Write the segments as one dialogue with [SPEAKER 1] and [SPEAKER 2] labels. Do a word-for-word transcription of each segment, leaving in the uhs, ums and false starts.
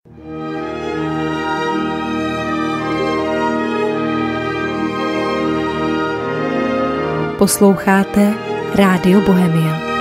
[SPEAKER 1] Posloucháte Rádio Bohemia.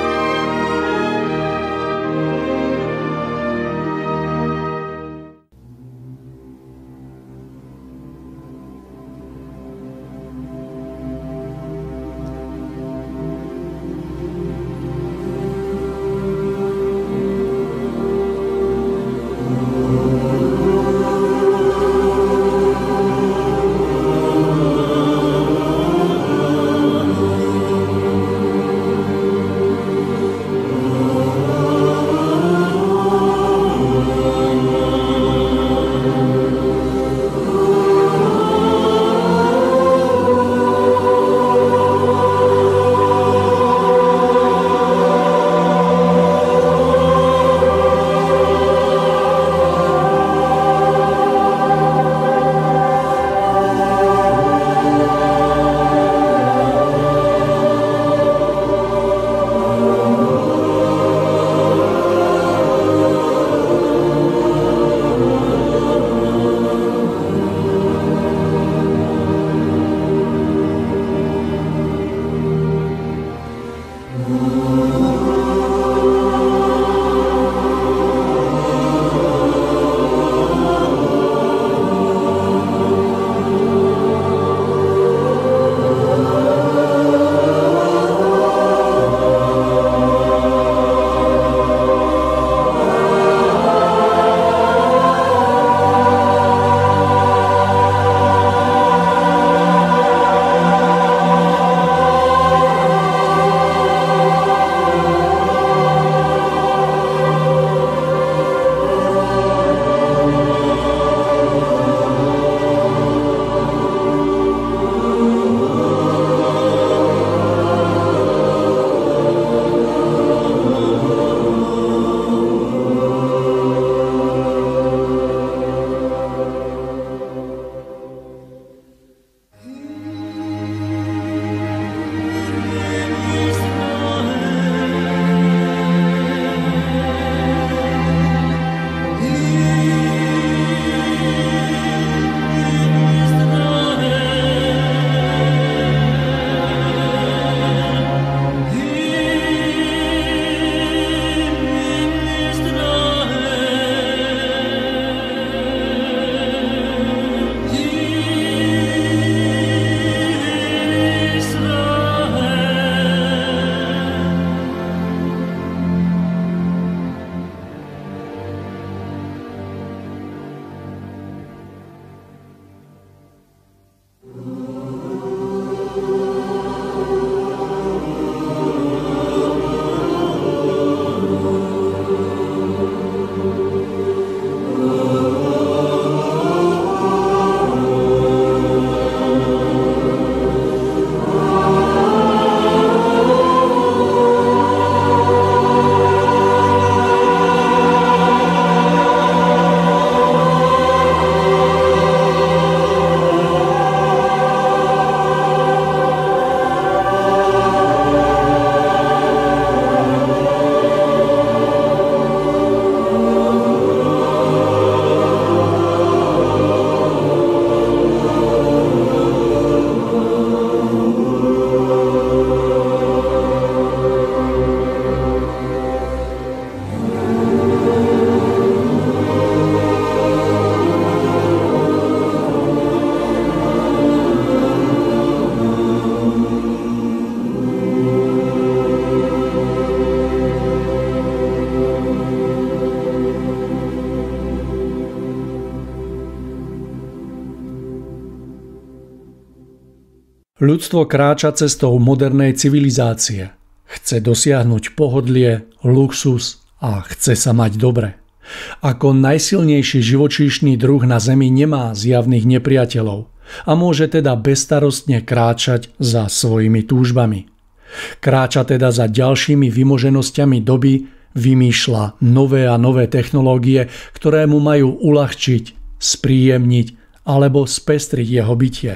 [SPEAKER 2] Ľudstvo kráča cestou modernej civilizácie. Chce dosiahnuť pohodlie, luxus a chce sa mať dobre. Ako najsilnejší živočíšny druh na Zemi nemá zjavných nepriateľov a môže teda bezstarostne kráčať za svojimi túžbami. Kráča teda za ďalšími vymoženosťami doby, vymýšľa nové a nové technológie, ktoré mu majú uľahčiť, spríjemniť alebo spestriť jeho bytie.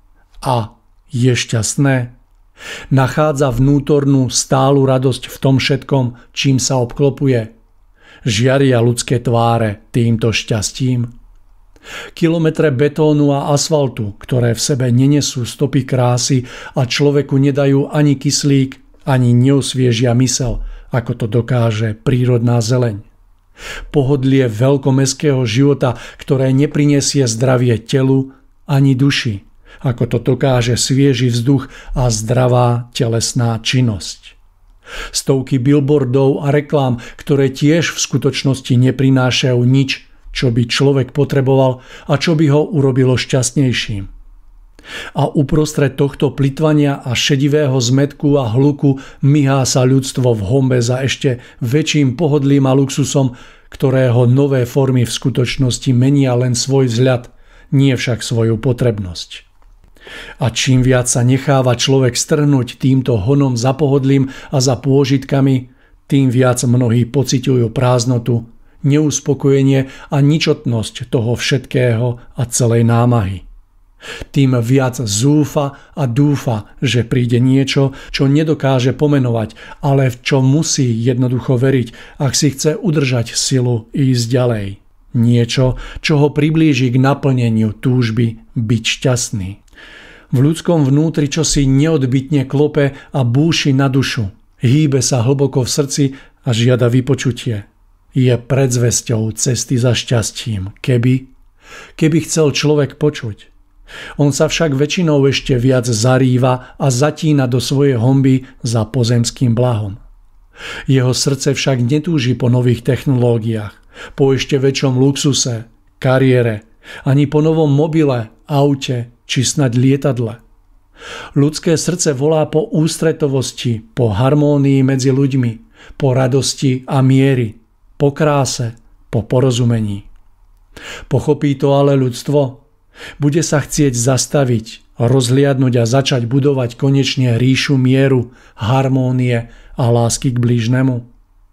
[SPEAKER 2] A je šťastné? Nachádza vnútornú stálu radosť v tom všetkom, čím sa obklopuje? Žiaria ľudské tváre týmto šťastím? Kilometre betónu a asfaltu, ktoré v sebe nenesú stopy krásy a človeku nedajú ani kyslík, ani neosviežia mysel, ako to dokáže prírodná zeleň. Pohodlie veľkomestského života, ktoré neprinesie zdravie telu ani duši, ako to dokáže svieži vzduch a zdravá telesná činnosť. Stovky billboardov a reklám, ktoré tiež v skutočnosti neprinášajú nič, čo by človek potreboval a čo by ho urobilo šťastnejším. A uprostred tohto plytvania a šedivého zmätku a hluku myhá sa ľudstvo v honbe za ešte väčším pohodlím a luxusom, ktorého nové formy v skutočnosti menia len svoj vzhľad, nie však svoju potrebnosť. A čím viac sa necháva človek strhnúť týmto honom za pohodlím a za pôžitkami, tým viac mnohí pociťujú prázdnotu, neuspokojenie a ničotnosť toho všetkého a celej námahy. Tým viac zúfa a dúfa, že príde niečo, čo nedokáže pomenovať, ale v čo musí jednoducho veriť, ak si chce udržať silu ísť ďalej. Niečo, čo ho priblíži k naplneniu túžby byť šťastný. V ľudskom vnútri čosi neodbytne klope a búši na dušu. Hýbe sa hlboko v srdci a žiada vypočutie. Je predzvesťou cesty za šťastím, keby, keby chcel človek počuť. On sa však väčšinou ešte viac zarýva a zatína do svojej honby za pozemským blahom. Jeho srdce však netúži po nových technológiách, po ešte väčšom luxuse, kariére, ani po novom mobile, aute či snad lietadle. Ľudské srdce volá po ústretovosti, po harmónii medzi ľuďmi, po radosti a miery, po kráse, po porozumení. Pochopí to ale ľudstvo? Bude sa chcieť zastaviť, rozhliadnuť a začať budovať konečne ríšu mieru, harmónie a lásky k blížnemu?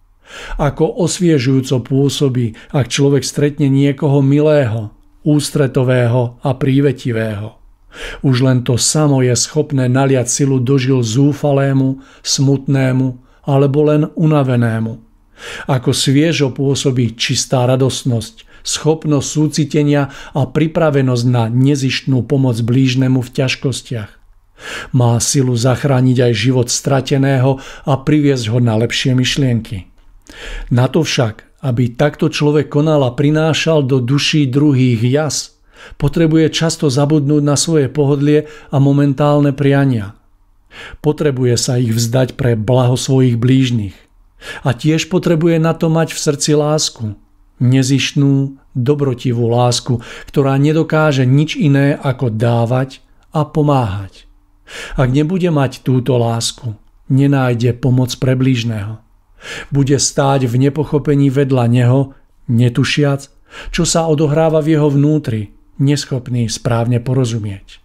[SPEAKER 2] Ako osviežujúco pôsobí, ak človek stretne niekoho milého, ústretového a prívetivého. Už len to samo je schopné naliať silu do žil zúfalému, smutnému alebo len unavenému. Ako sviežo pôsobí čistá radosnosť, schopnosť súcitenia a pripravenosť na nezištnú pomoc blížnemu v ťažkostiach. Má silu zachrániť aj život strateného a priviesť ho na lepšie myšlienky. Na to však, aby takto človek konal a prinášal do duší druhých jas, potrebuje často zabudnúť na svoje pohodlie a momentálne priania. Potrebuje sa ich vzdať pre blaho svojich blížnych. A tiež potrebuje na to mať v srdci lásku. Nezištnú, dobrotivú lásku, ktorá nedokáže nič iné ako dávať a pomáhať. Ak nebude mať túto lásku, nenájde pomoc pre blížneho. Bude stáť v nepochopení vedľa neho, netušiac, čo sa odohráva v jeho vnútri, neschopný správne porozumieť.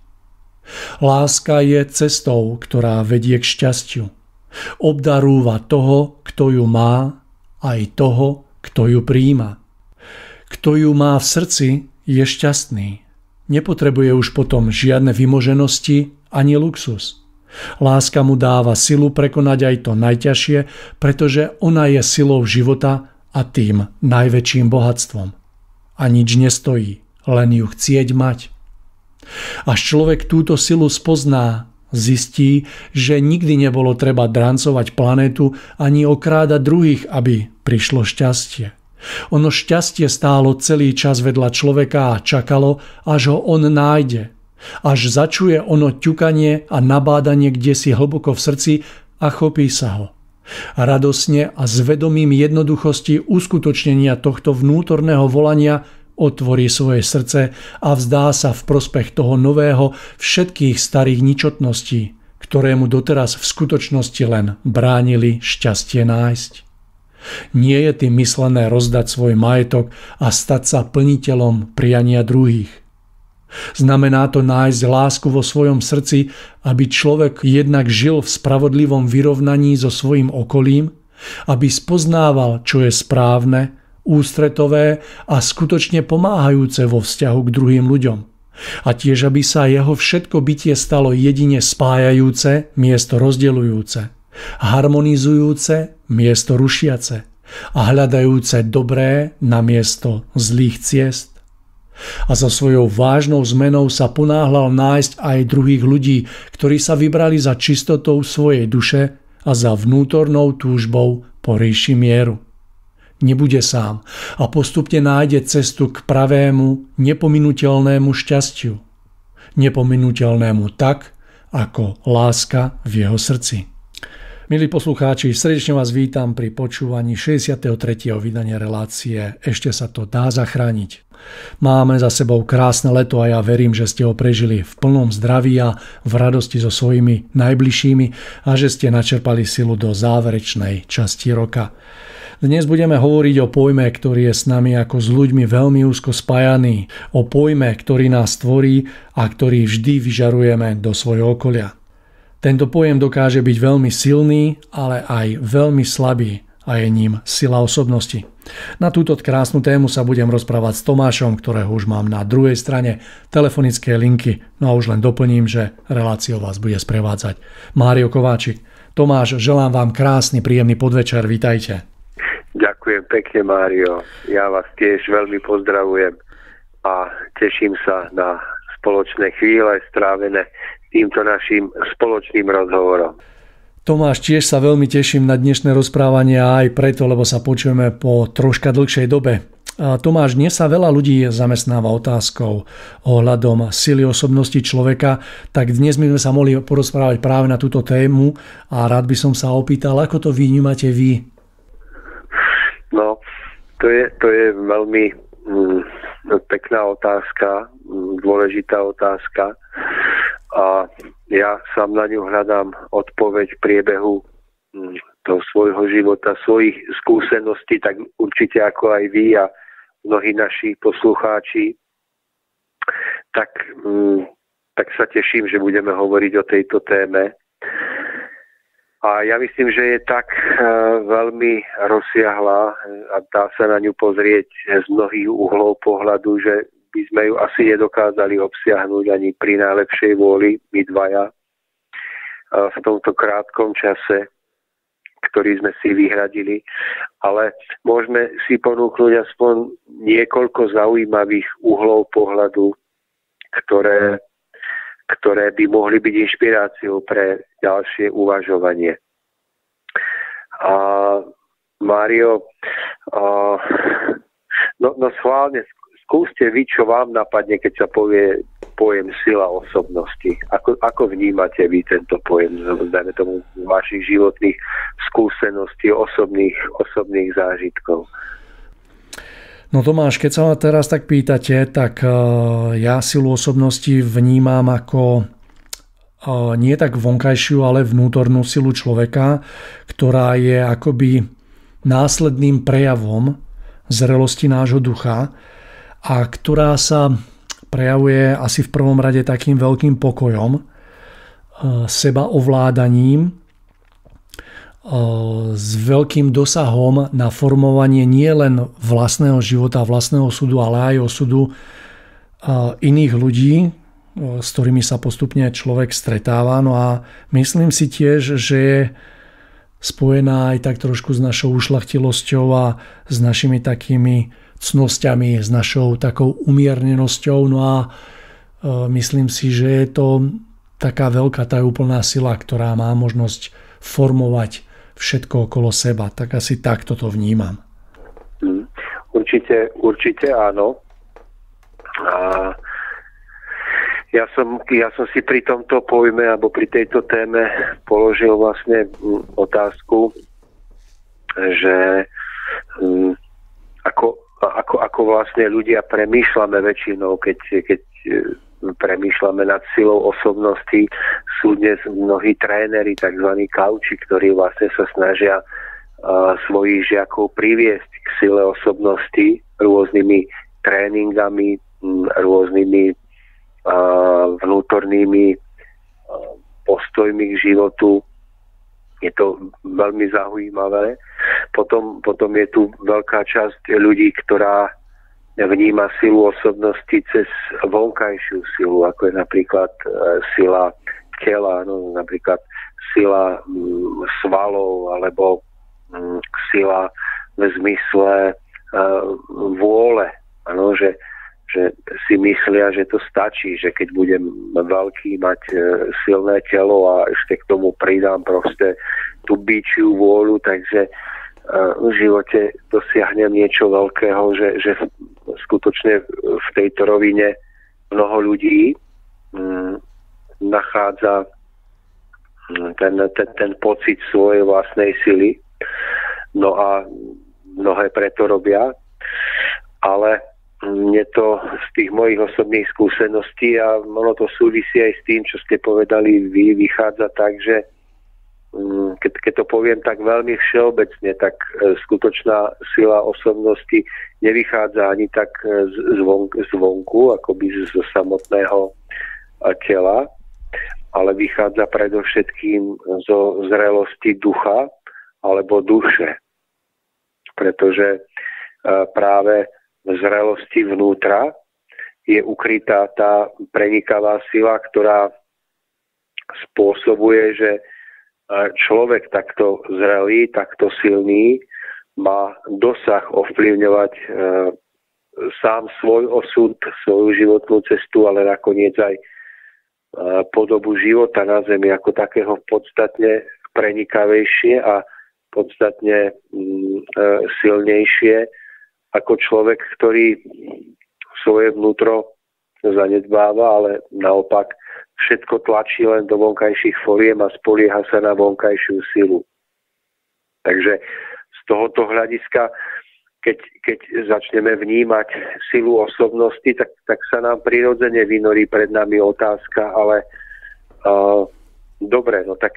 [SPEAKER 2] Láska je cestou, ktorá vedie k šťastiu. Obdarúva toho, kto ju má, aj toho, kto ju prijíma. Kto ju má v srdci, je šťastný. Nepotrebuje už potom žiadne vymoženosti ani luxus. Láska mu dáva silu prekonať aj to najťažšie, pretože ona je silou života a tým najväčším bohatstvom. A nič nestojí, len ju chcieť mať. Až človek túto silu spozná, zistí, že nikdy nebolo treba drancovať planétu ani okrádať druhých, aby prišlo šťastie. Ono šťastie stálo celý čas vedľa človeka a čakalo, až ho on nájde. Až začuje ono ťukanie a nabádanie kdesi hlboko v srdci a chopí sa ho. Radosne a s vedomím jednoduchosti uskutočnenia tohto vnútorného volania otvorí svoje srdce a vzdá sa v prospech toho nového všetkých starých ničotností, ktoré mu doteraz v skutočnosti len bránili šťastie nájsť. Nie je tým myslené rozdať svoj majetok a stať sa plniteľom priania druhých. Znamená to nájsť lásku vo svojom srdci, aby človek jednak žil v spravodlivom vyrovnaní so svojím okolím, aby spoznával, čo je správne, ústretové a skutočne pomáhajúce vo vzťahu k druhým ľuďom. A tiež, aby sa jeho všetko bytie stalo jedine spájajúce miesto rozdeľujúce, harmonizujúce miesto rušiace a hľadajúce dobré namiesto zlých ciest. A so svojou vážnou zmenou sa ponáhľal nájsť aj druhých ľudí, ktorí sa vybrali za čistotou svojej duše a za vnútornou túžbou po ríši mieru. Nebude sám a postupne nájde cestu k pravému, nepominuteľnému šťastiu. Nepominuteľnému tak, ako láska v jeho srdci. Milí poslucháči, srdečne vás vítam pri počúvaní šesťdesiateho tretieho vydania relácie Ešte sa to dá zachrániť. Máme za sebou krásne leto a ja verím, že ste ho prežili v plnom zdraví a v radosti so svojimi najbližšími a že ste načerpali silu do záverečnej časti roka. Dnes budeme hovoriť o pojme, ktorý je s nami ako s ľuďmi veľmi úzko spájaný, o pojme, ktorý nás tvorí a ktorý vždy vyžarujeme do svojho okolia. Tento pojem dokáže byť veľmi silný, ale aj veľmi slabý a je ním sila osobnosti. Na túto krásnu tému sa budem rozprávať s Tomášom, ktorého už mám na druhej strane telefonické linky. No a už len doplním, že reláciou vás bude sprevádzať Mário Kováčik. Tomáš, želám vám krásny, príjemný podvečer, vitajte.
[SPEAKER 3] Ďakujem pekne, Mário. Ja vás tiež veľmi pozdravujem a teším sa na spoločné chvíle strávené týmto našim spoločným rozhovorom.
[SPEAKER 2] Tomáš, tiež sa veľmi teším na dnešné rozprávanie aj preto, lebo sa počujeme po troška dlhšej dobe. Tomáš, dnes sa veľa ľudí zamestnáva otázkou ohľadom sily osobnosti človeka, tak dnes my sme sa mohli porozprávať práve na túto tému a rád by som sa opýtal, ako to vnímate vy?
[SPEAKER 3] No, to je, to je veľmi mm, pekná otázka, dôležitá otázka. A ja sám na ňu hľadám odpoveď v priebehu toho svojho života, svojich skúseností, tak určite ako aj vy a mnohí naši poslucháči. Tak, tak sa teším, že budeme hovoriť o tejto téme. A ja myslím, že je tak veľmi rozsiahla a dá sa na ňu pozrieť z mnohých uhlov pohľadu, že by sme ju asi nedokázali obsiahnuť ani pri najlepšej vôli, my dvaja, v tomto krátkom čase, ktorý sme si vyhradili. Ale môžeme si ponúknuť aspoň niekoľko zaujímavých uhlov pohľadu, ktoré, ktoré by mohli byť inšpiráciou pre ďalšie uvažovanie. A Mário, a, no, no schválne, skúste vy, čo vám napadne, keď sa povie pojem sila osobnosti. Ako, ako vnímate vy tento pojem, dajme tomu, vašich životných skúseností, osobných, osobných zážitkov?
[SPEAKER 2] No Tomáš, keď sa ma teraz tak pýtate, tak uh, ja silu osobnosti vnímam ako uh, nie tak vonkajšiu, ale vnútornú silu človeka, ktorá je akoby následným prejavom zrelosti nášho ducha, a ktorá sa prejavuje asi v prvom rade takým veľkým pokojom, sebaovládaním, s veľkým dosahom na formovanie nie len vlastného života, vlastného súdu, ale aj osudu iných ľudí, s ktorými sa postupne človek stretáva. No a myslím si tiež, že je spojená aj tak trošku s našou ušľachtilosťou a s našimi takými cnosťami, s našou takou umiernenosťou. No a e, myslím si, že je to taká veľká, tá úplná sila, ktorá má možnosť formovať všetko okolo seba. Tak asi takto to vnímam.
[SPEAKER 3] Určite, určite áno. A ja som, ja som si pri tomto pojme alebo pri tejto téme položil vlastne otázku, že um, ako Ako, ako vlastne ľudia premýšľame väčšinou, keď, keď premýšľame nad silou osobnosti. Sú dnes mnohí tréneri, tzv. Kauči, ktorí vlastne sa snažia uh, svojich žiakov priviesť k sile osobnosti rôznymi tréningami, rôznymi uh, vnútornými uh, postojmi k životu. Je to veľmi zaujímavé. Potom, potom je tu veľká časť ľudí, ktorá vníma silu osobnosti cez vonkajšiu silu, ako je napríklad sila tela, no, napríklad sila mm, svalov alebo mm, sila v zmysle vôle, ano, že, že si myslia, že to stačí, že keď budem veľký, mať silné telo a ešte k tomu pridám proste tú bičiu vôľu, takže v živote dosiahnem niečo veľkého, že, že skutočne v tejto rovine mnoho ľudí hm, nachádza ten, ten, ten pocit svojej vlastnej sily. No a mnohé preto robia, ale mne to z tých mojich osobných skúseností a ono to súvisí aj s tým, čo ste povedali vy, vychádza tak, že keď, keď to poviem tak veľmi všeobecne, tak skutočná sila osobnosti nevychádza ani tak zvon, zvonku, akoby zo samotného tela, ale vychádza predovšetkým zo zrelosti ducha alebo duše. Pretože práve v zrelosti vnútra je ukrytá tá prenikavá sila, ktorá spôsobuje, že človek takto zrelý, takto silný má dosah ovplyvňovať sám svoj osud, svoju životnú cestu, ale nakoniec aj podobu života na zemi ako takého podstatne prenikavejšie a podstatne silnejšie ako človek, ktorý svoje vnútro zanedbáva, ale naopak všetko tlačí len do vonkajších foriem a spolieha sa na vonkajšiu silu. Takže z tohoto hľadiska, keď, keď začneme vnímať silu osobnosti, tak, tak sa nám prirodzene vynorí pred nami otázka, ale uh, dobre, no tak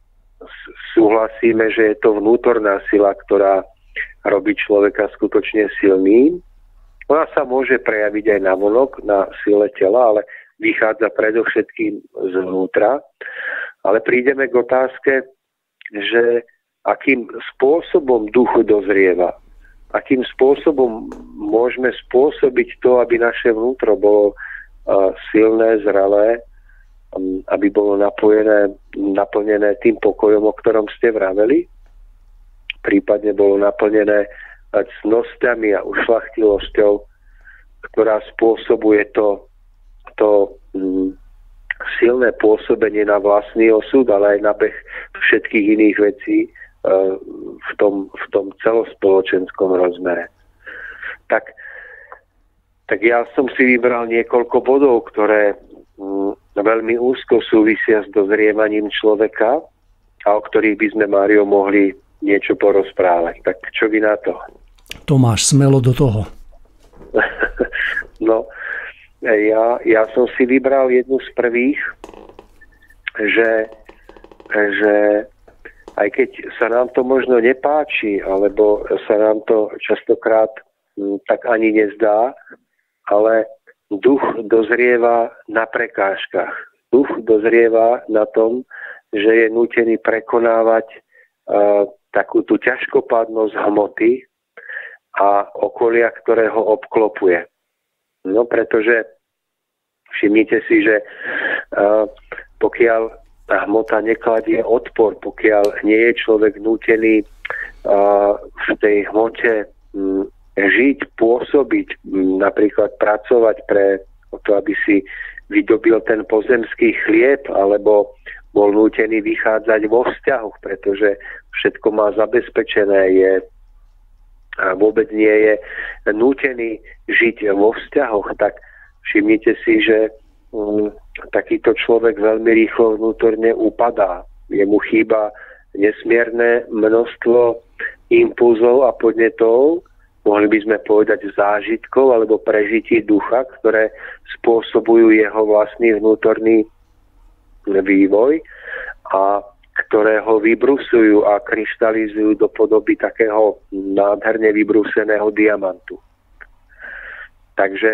[SPEAKER 3] súhlasíme, že je to vnútorná sila, ktorá robí človeka skutočne silným. Ona sa môže prejaviť aj navonok na sile tela, ale vychádza predovšetkým zvnútra. Ale prídeme k otázke, že akým spôsobom duch dozrieva, akým spôsobom môžeme spôsobiť to, aby naše vnútro bolo silné, zrelé, aby bolo napojené, naplnené tým pokojom, o ktorom ste vraveli, prípadne bolo naplnené cnosťami a ušľachtilosťou, ktorá spôsobuje to, to mm, silné pôsobenie na vlastný osud, ale aj na beh všetkých iných vecí uh, v, tom, v tom celospoločenskom rozmere. Tak, tak ja som si vybral niekoľko bodov, ktoré mm, veľmi úzko súvisia s dozrievaním človeka a o ktorých by sme, Mário, mohli niečo porozprávať. Tak čo vy na to?
[SPEAKER 2] Tomáš, smelo do toho.
[SPEAKER 3] No, ja, ja som si vybral jednu z prvých, že, že aj keď sa nám to možno nepáči, alebo sa nám to častokrát m, tak ani nezdá, ale duch dozrieva na prekážkach. Duch dozrieva na tom, že je nútený prekonávať uh, takú tú ťažkopádnosť hmoty a okolia, ktoré ho obklopuje. No pretože všimnite si, že uh, pokiaľ tá hmota nekladie odpor, pokiaľ nie je človek nútený uh, v tej hmote um, žiť, pôsobiť, um, napríklad pracovať pre to, aby si vydobil ten pozemský chlieb, alebo bol nútený vychádzať vo vzťahoch, pretože všetko má zabezpečené, je a vôbec nie je nútený žiť vo vzťahoch, tak všimnite si, že um, takýto človek veľmi rýchlo vnútorne upadá. Jemu chýba nesmierne množstvo impulzov a podnetov, mohli by sme povedať zážitkov alebo prežití ducha, ktoré spôsobujú jeho vlastný vnútorný vývoj a ktoré ho vybrusujú a kryštalizujú do podoby takého nádherne vybruseného diamantu. Takže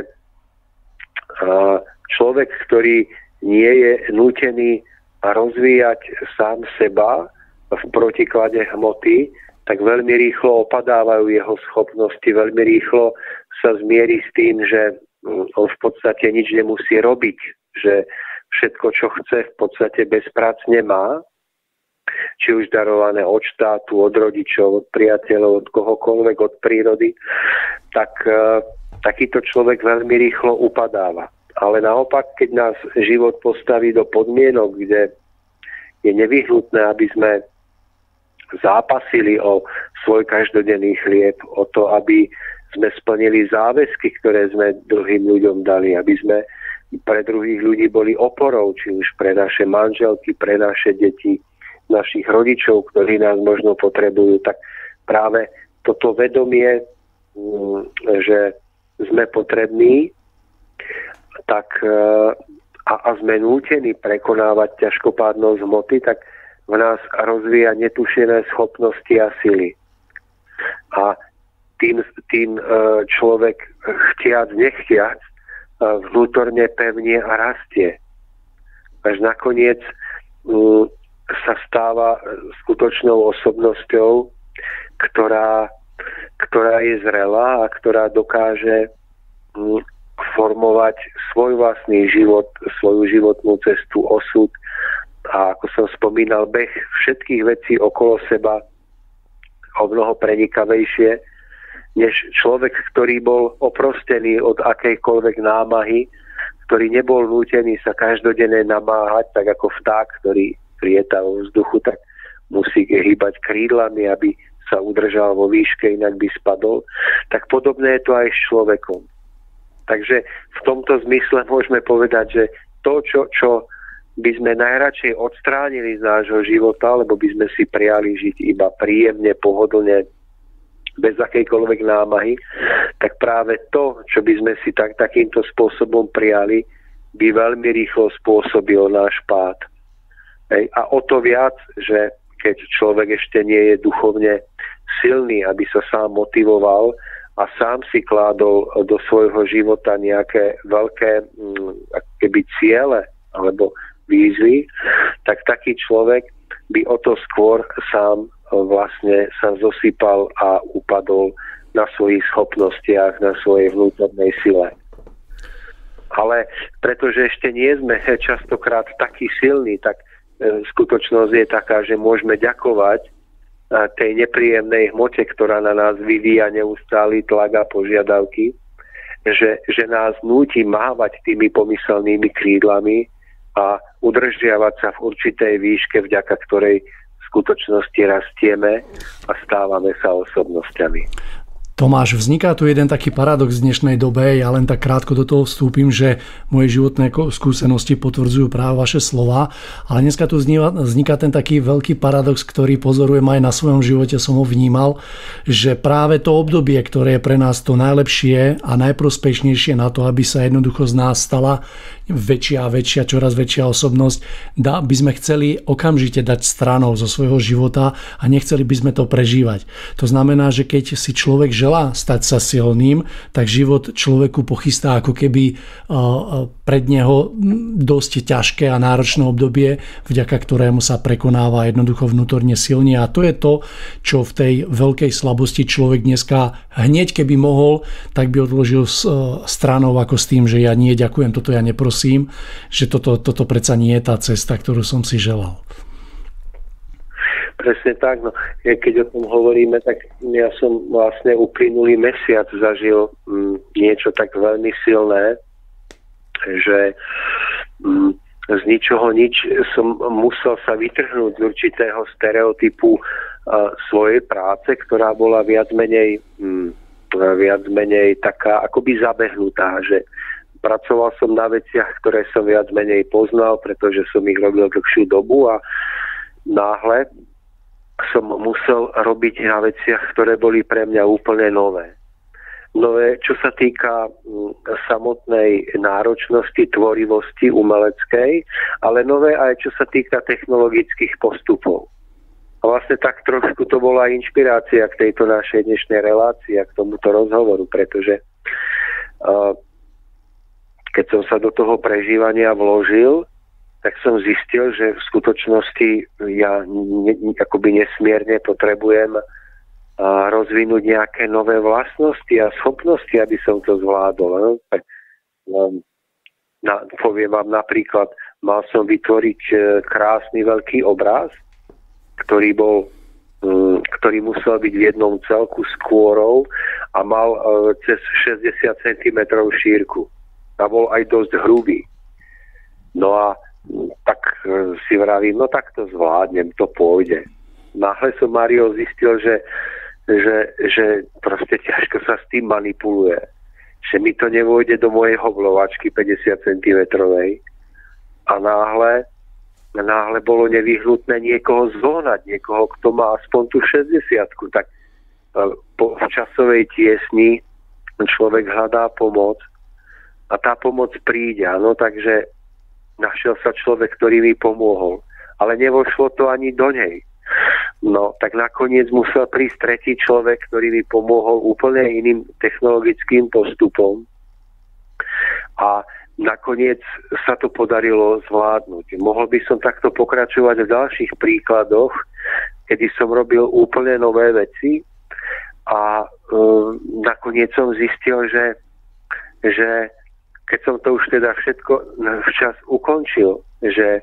[SPEAKER 3] človek, ktorý nie je nútený rozvíjať sám seba v protiklade hmoty, tak veľmi rýchlo opadávajú jeho schopnosti, veľmi rýchlo sa zmierí s tým, že on v podstate nič nemusí robiť, že všetko, čo chce, v podstate bez prác nemá. či už darované od štátu, od rodičov, od priateľov, od kohokoľvek, od prírody, tak e, takýto človek veľmi rýchlo upadáva. Ale naopak, keď nás život postaví do podmienok, kde je nevyhnutné, aby sme zápasili o svoj každodenný chlieb, o to, aby sme splnili záväzky, ktoré sme druhým ľuďom dali, aby sme pre druhých ľudí boli oporou, či už pre naše manželky, pre naše deti, našich rodičov, ktorí nás možno potrebujú, tak práve toto vedomie, že sme potrební, tak a, a sme nútení prekonávať ťažkopádnosť hmoty, tak v nás rozvíja netušené schopnosti a sily. A tým, tým človek chtiac, nechtiac vnútorne pevnie a rastie. Až nakoniec sa stáva skutočnou osobnosťou, ktorá, ktorá je zrelá a ktorá dokáže formovať svoj vlastný život, svoju životnú cestu, osud a ako som spomínal, beh všetkých vecí okolo seba o mnoho prenikavejšie, než človek, ktorý bol oprostený od akejkoľvek námahy, ktorý nebol nútený sa každodenne namáhať, tak ako vták, ktorý lieta vo vzduchu, tak musí hýbať krídlami, aby sa udržal vo výške, inak by spadol. Tak podobné je to aj s človekom. Takže v tomto zmysle môžeme povedať, že to, čo, čo by sme najradšej odstránili z nášho života, lebo by sme si prijali žiť iba príjemne, pohodlne, bez akejkoľvek námahy, tak práve to, čo by sme si tak, takýmto spôsobom prijali, by veľmi rýchlo spôsobil náš pád. Hej. A o to viac, že keď človek ešte nie je duchovne silný, aby sa sám motivoval a sám si kládol do svojho života nejaké veľké keby ciele alebo výzvy, tak taký človek by o to skôr sám vlastne sa zosypal a upadol na svojich schopnostiach, na svojej vnútornej sile. Ale pretože ešte nie sme častokrát takí silní, tak skutočnosť je taká, že môžeme ďakovať tej nepríjemnej hmote, ktorá na nás vyvíja neustály tlak a požiadavky, že, že nás núti mávať tými pomyselnými krídlami a udržiavať sa v určitej výške, vďaka ktorej v skutočnosti rastieme a stávame sa osobnosťami.
[SPEAKER 2] Tomáš, vzniká tu jeden taký paradox v dnešnej dobe, ja len tak krátko do toho vstúpim, že moje životné skúsenosti potvrdzujú práve vaše slova, ale dneska tu vzniká ten taký veľký paradox, ktorý pozorujem aj na svojom živote, som ho vnímal, že práve to obdobie, ktoré je pre nás to najlepšie a najprospešnejšie na to, aby sa jednoducho z nás stala väčšia a väčšia, čoraz väčšia osobnosť, da, by sme chceli okamžite dať stranou zo svojho života a nechceli by sme to prežívať. To znamená, že keď si človek želá stať sa silným, tak život človeku pochystá ako keby pred neho dosť ťažké a náročné obdobie, vďaka ktorému sa prekonáva jednoducho vnútorne silne. A to je to, čo v tej veľkej slabosti človek dneska hneď keby mohol, tak by odložil stranou ako s tým, že ja nie, ďakujem, toto ja neprosím, že toto, toto predsa nie je tá cesta, ktorú som si želal.
[SPEAKER 3] Presne tak, no. Keď o tom hovoríme, tak ja som vlastne uplynulý mesiac zažil mm, niečo tak veľmi silné, že mm, z ničoho nič som musel sa vytrhnúť z určitého stereotypu uh, svojej práce, ktorá bola viac menej mm, viac menej taká akoby zabehnutá, že pracoval som na veciach, ktoré som viac menej poznal, pretože som ich robil dlhšiu dobu a náhle som musel robiť na veciach, ktoré boli pre mňa úplne nové. Nové, čo sa týka samotnej náročnosti, tvorivosti umeleckej, ale nové aj čo sa týka technologických postupov. A vlastne tak trošku to bola inšpirácia k tejto našej dnešnej relácii a k tomuto rozhovoru, pretože uh, keď som sa do toho prežívania vložil, tak som zistil, že v skutočnosti ja ne, akoby nesmierne potrebujem uh, rozvinúť nejaké nové vlastnosti a schopnosti, aby som to zvládol. No? Tak, um, na, poviem vám napríklad, mal som vytvoriť uh, krásny veľký obraz ktorý bol ktorý musel byť v jednom celku s kôrou a mal cez šesťdesiat centimetrov šírku. A bol aj dosť hrubý. No a tak si vravím, no tak to zvládnem, to pôjde. Náhle som, Mário, zistil, že, že, že proste ťažko sa s tým manipuluje. Že mi to nevôjde do mojej hoblovačky päťdesiat centimetrovej. A náhle náhle bolo nevyhnutné niekoho zohnať, niekoho, kto má aspoň tú šesťdesiatku. Tak po časovej tiesni človek hľadá pomoc a tá pomoc príde. No, takže našiel sa človek, ktorý mi pomohol. Ale nevošlo to ani do nej. No, tak nakoniec musel prísť tretí človek, ktorý mi pomohol úplne iným technologickým postupom. A nakoniec sa to podarilo zvládnuť. Mohol by som takto pokračovať v ďalších príkladoch, kedy som robil úplne nové veci a uh, nakoniec som zistil, že, že keď som to už teda všetko včas ukončil, že,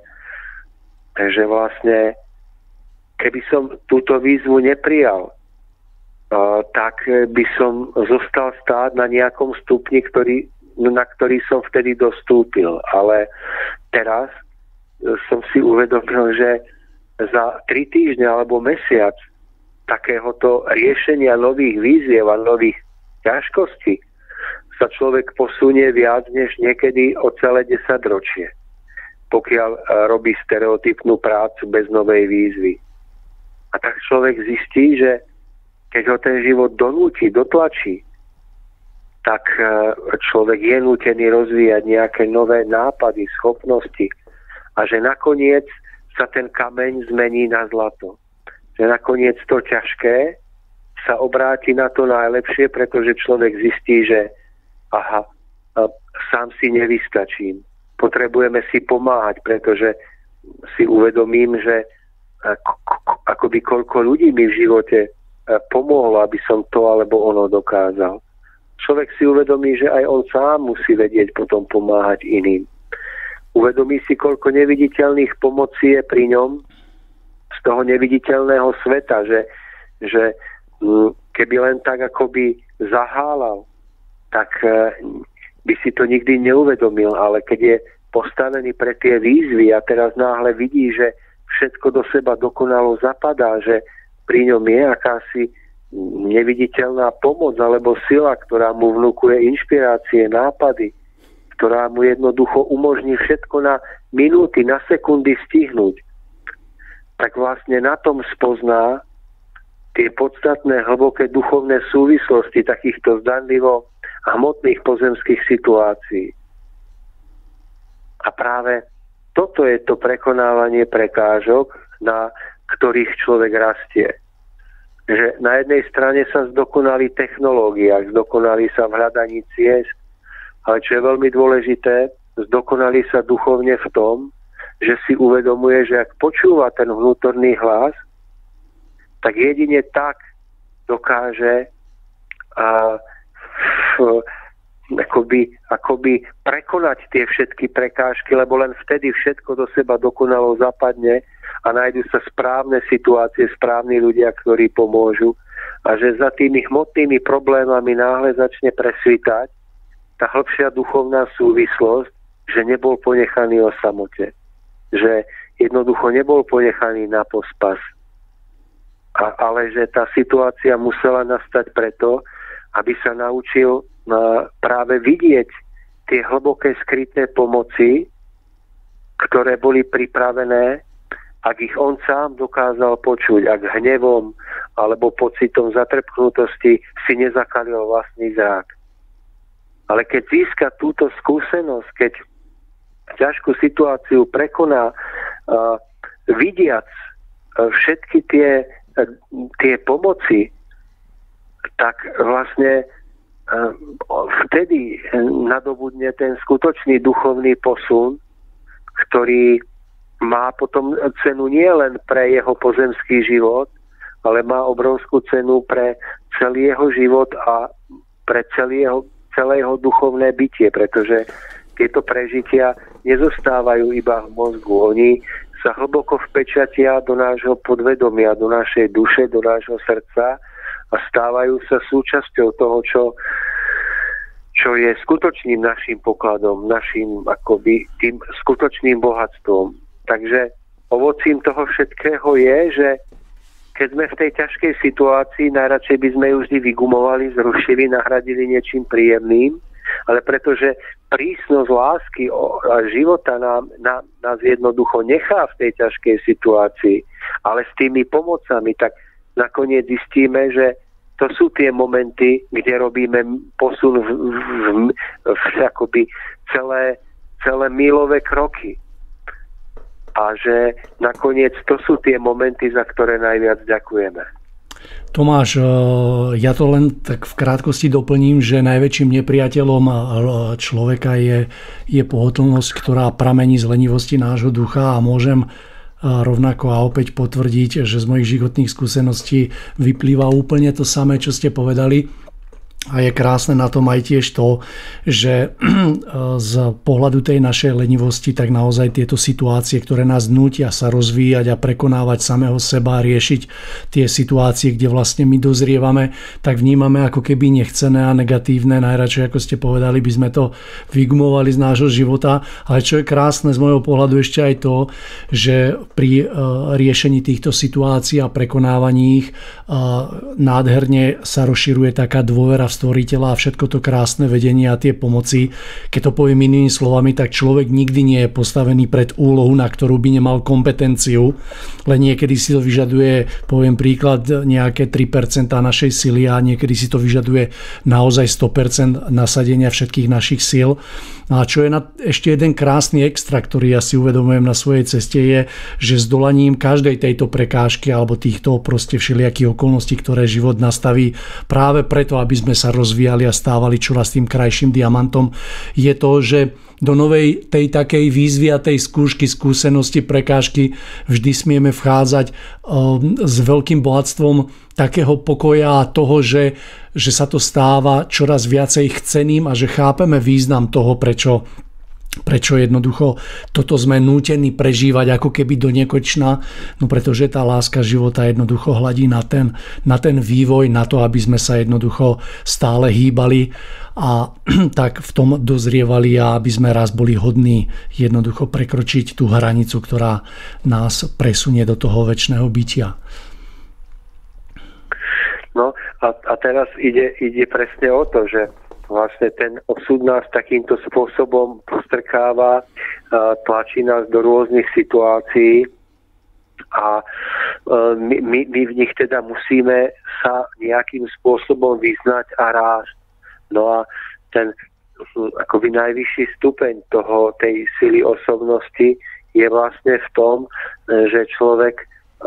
[SPEAKER 3] že vlastne keby som túto výzvu neprijal, uh, tak by som zostal stáť na nejakom stupni, ktorý na ktorý som vtedy dostúpil. Ale teraz som si uvedomil, že za tri týždne alebo mesiac takéhoto riešenia nových výziev a nových ťažkostí sa človek posunie viac než niekedy o celé desaťročie, pokiaľ robí stereotypnú prácu bez novej výzvy. A tak človek zistí, že keď ho ten život donúti, dotlačí, tak človek je nútený rozvíjať nejaké nové nápady, schopnosti a že nakoniec sa ten kameň zmení na zlato. Že nakoniec to ťažké sa obráti na to najlepšie, pretože človek zistí, že aha, sám si nevystačím. Potrebujeme si pomáhať, pretože si uvedomím, že akoby koľko ľudí mi v živote pomohlo, aby som to alebo ono dokázal. Človek si uvedomí, že aj on sám musí vedieť potom pomáhať iným. Uvedomí si, koľko neviditeľných pomocí je pri ňom z toho neviditeľného sveta, že, že keby len tak akoby zahálal, tak by si to nikdy neuvedomil, ale keď je postavený pre tie výzvy a teraz náhle vidí, že všetko do seba dokonalo zapadá, že pri ňom je akási neviditeľná pomoc alebo sila, ktorá mu vnúkuje inšpirácie, nápady, ktorá mu jednoducho umožní všetko na minúty, na sekundy stihnúť, tak vlastne na tom spozná tie podstatné, hlboké duchovné súvislosti takýchto zdanlivo hmotných pozemských situácií. A práve toto je to prekonávanie prekážok, na ktorých človek rastie. Že na jednej strane sa zdokonalí technológia, zdokonalí sa v hľadaní ciest, ale čo je veľmi dôležité, zdokonalí sa duchovne v tom, že si uvedomuje, že ak počúva ten vnútorný hlas, tak jedine tak dokáže a, f, akoby, akoby prekonať tie všetky prekážky, lebo len vtedy všetko do seba dokonalo zapadne a nájdu sa správne situácie, správni ľudia, ktorí pomôžu. A že za tými hmotnými problémami náhle začne presvítať tá hĺbšia duchovná súvislosť, že nebol ponechaný o samote. Že jednoducho nebol ponechaný na pospas. A, ale že tá situácia musela nastať preto, aby sa naučil uh, práve vidieť tie hlboké skryté pomoci, ktoré boli pripravené, ak ich on sám dokázal počuť, ak hnevom alebo pocitom zatrpknutosti si nezakalil vlastný zrak. Ale keď získa túto skúsenosť, keď ťažkú situáciu prekoná, uh, vidiac uh, všetky tie, uh, tie pomoci, tak vlastne uh, vtedy nadobudne ten skutočný duchovný posun, ktorý má potom cenu nie len pre jeho pozemský život, ale má obrovskú cenu pre celý jeho život a pre celý jeho, celé jeho duchovné bytie, pretože tieto prežitia nezostávajú iba v mozgu. Oni sa hlboko vpečatia do nášho podvedomia, do našej duše, do nášho srdca a stávajú sa súčasťou toho, čo, čo je skutočným našim pokladom, našim akoby tým skutočným bohatstvom. Takže ovocím toho všetkého je, že keď sme v tej ťažkej situácii, najradšej by sme ju vždy vygumovali, zrušili, nahradili niečím príjemným, ale pretože prísnosť lásky a života nám, nám, nás jednoducho nechá v tej ťažkej situácii, ale s tými pomocami, tak nakoniec zistíme, že to sú tie momenty, kde robíme posun v, v, v, v akoby celé, celé mílové kroky. A že nakoniec to sú tie momenty, za ktoré najviac ďakujeme.
[SPEAKER 2] Tomáš, ja to len tak v krátkosti doplním, že najväčším nepriateľom človeka je, je pohodlnosť, ktorá pramení z lenivosti nášho ducha, a môžem rovnako a opäť potvrdiť, že z mojich životných skúseností vyplýva úplne to samé, čo ste povedali. A je krásne na tom aj tiež to, že z pohľadu tej našej lenivosti, tak naozaj tieto situácie, ktoré nás nútia sa rozvíjať a prekonávať samého seba, riešiť tie situácie, kde vlastne my dozrievame, tak vnímame ako keby nechcené a negatívne. Najradšej, ako ste povedali, by sme to vygumovali z nášho života. Ale čo je krásne z môjho pohľadu ešte aj to, že pri riešení týchto situácií a prekonávaní ich nádherne sa rozširuje taká dôvera stvoriteľa a všetko to krásne vedenie a tie pomoci. Keď to poviem inými slovami, tak človek nikdy nie je postavený pred úlohu, na ktorú by nemal kompetenciu, len niekedy si to vyžaduje, poviem príklad, nejaké tri percentá našej sily a niekedy si to vyžaduje naozaj sto percent nasadenia všetkých našich síl. A čo je na, ešte jeden krásny extra, ktorý ja si uvedomujem na svojej ceste, je, že zdolaním každej tejto prekážky alebo týchto proste všelijakých okolností, ktoré život nastaví práve preto, aby sme sa rozvíjali a stávali čoraz tým krajším diamantom, je to, že do novej tej takej výzvy a tej skúšky, skúsenosti, prekážky vždy smieme vchádzať s veľkým bohatstvom takého pokoja a toho, že, že sa to stáva čoraz viacej chceným a že chápeme význam toho, prečo Prečo jednoducho toto sme nútení prežívať ako keby do nekonečna, no pretože tá láska života jednoducho hladí na ten, na ten vývoj, na to, aby sme sa jednoducho stále hýbali a tak v tom dozrievali a aby sme raz boli hodní jednoducho prekročiť tú hranicu, ktorá nás presunie do toho večného bytia.
[SPEAKER 3] No a, a teraz ide, ide presne o to, že vlastne ten osud nás takýmto spôsobom postrkáva, tlačí nás do rôznych situácií a my, my, my v nich teda musíme sa nejakým spôsobom vyznať a rásť. No a ten akoby najvyšší stupeň toho, tej sily osobnosti je vlastne v tom, že človek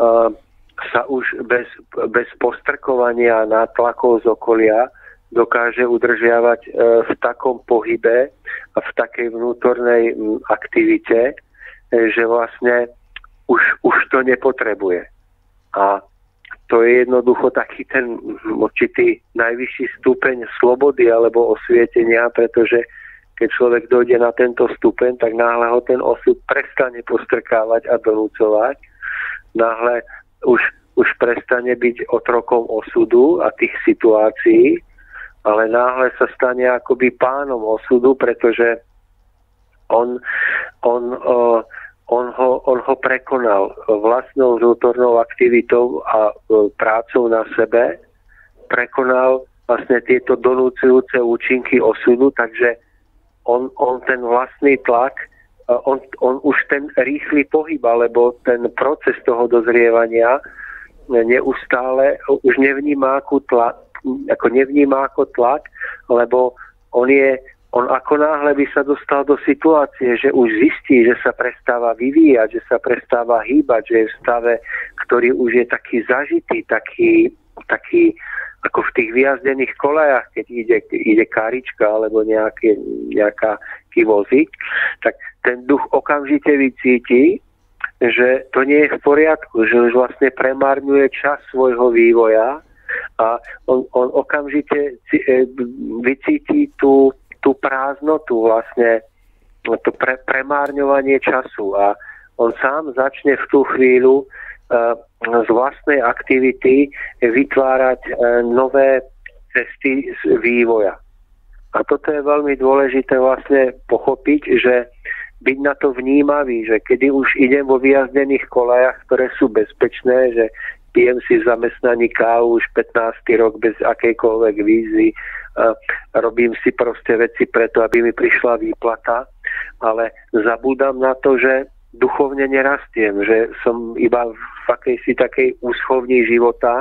[SPEAKER 3] sa už bez, bez postrkovania a nátlakov z okolia dokáže udržiavať v takom pohybe a v takej vnútornej aktivite, že vlastne už, už to nepotrebuje. A to je jednoducho taký ten určitý najvyšší stupeň slobody alebo osvietenia, pretože keď človek dojde na tento stupeň, tak náhle ho ten osud prestane postrkávať a donúcovať. Náhle už, už prestane byť otrokom osudu a tých situácií, ale náhle sa stane akoby pánom osudu, pretože on, on, uh, on, ho, on ho prekonal vlastnou vnútornou aktivitou a uh, prácou na sebe, prekonal vlastne tieto donúcujúce účinky osudu, takže on, on ten vlastný tlak, uh, on, on už ten rýchly pohyb, alebo ten proces toho dozrievania neustále už nevníma ako tlak, ako nevníma ako tlak, lebo on je, on ako náhle by sa dostal do situácie, že už zistí, že sa prestáva vyvíjať, že sa prestáva hýbať, že je v stave, ktorý už je taký zažitý, taký, taký ako v tých vyjazdených kolejach, keď ide, ide karička alebo nejaký, nejaká vozík, tak ten duch okamžite vycíti, že to nie je v poriadku, že už vlastne premárňuje čas svojho vývoja a on, on okamžite vycíti tú, tú prázdnotu, vlastne to pre, premárňovanie času a on sám začne v tú chvíľu z vlastnej aktivity vytvárať nové cesty z vývoja. A toto je veľmi dôležité vlastne pochopiť, že byť na to vnímavý, že kedy už idem vo vyjazdených kolajach, ktoré sú bezpečné, že pijem si v zamestnaní kávu už pätnásty rok bez akejkoľvek výzvy, robím si proste veci preto, aby mi prišla výplata, ale zabúdam na to, že duchovne nerastiem, že som iba v akejsi takej úschovni života,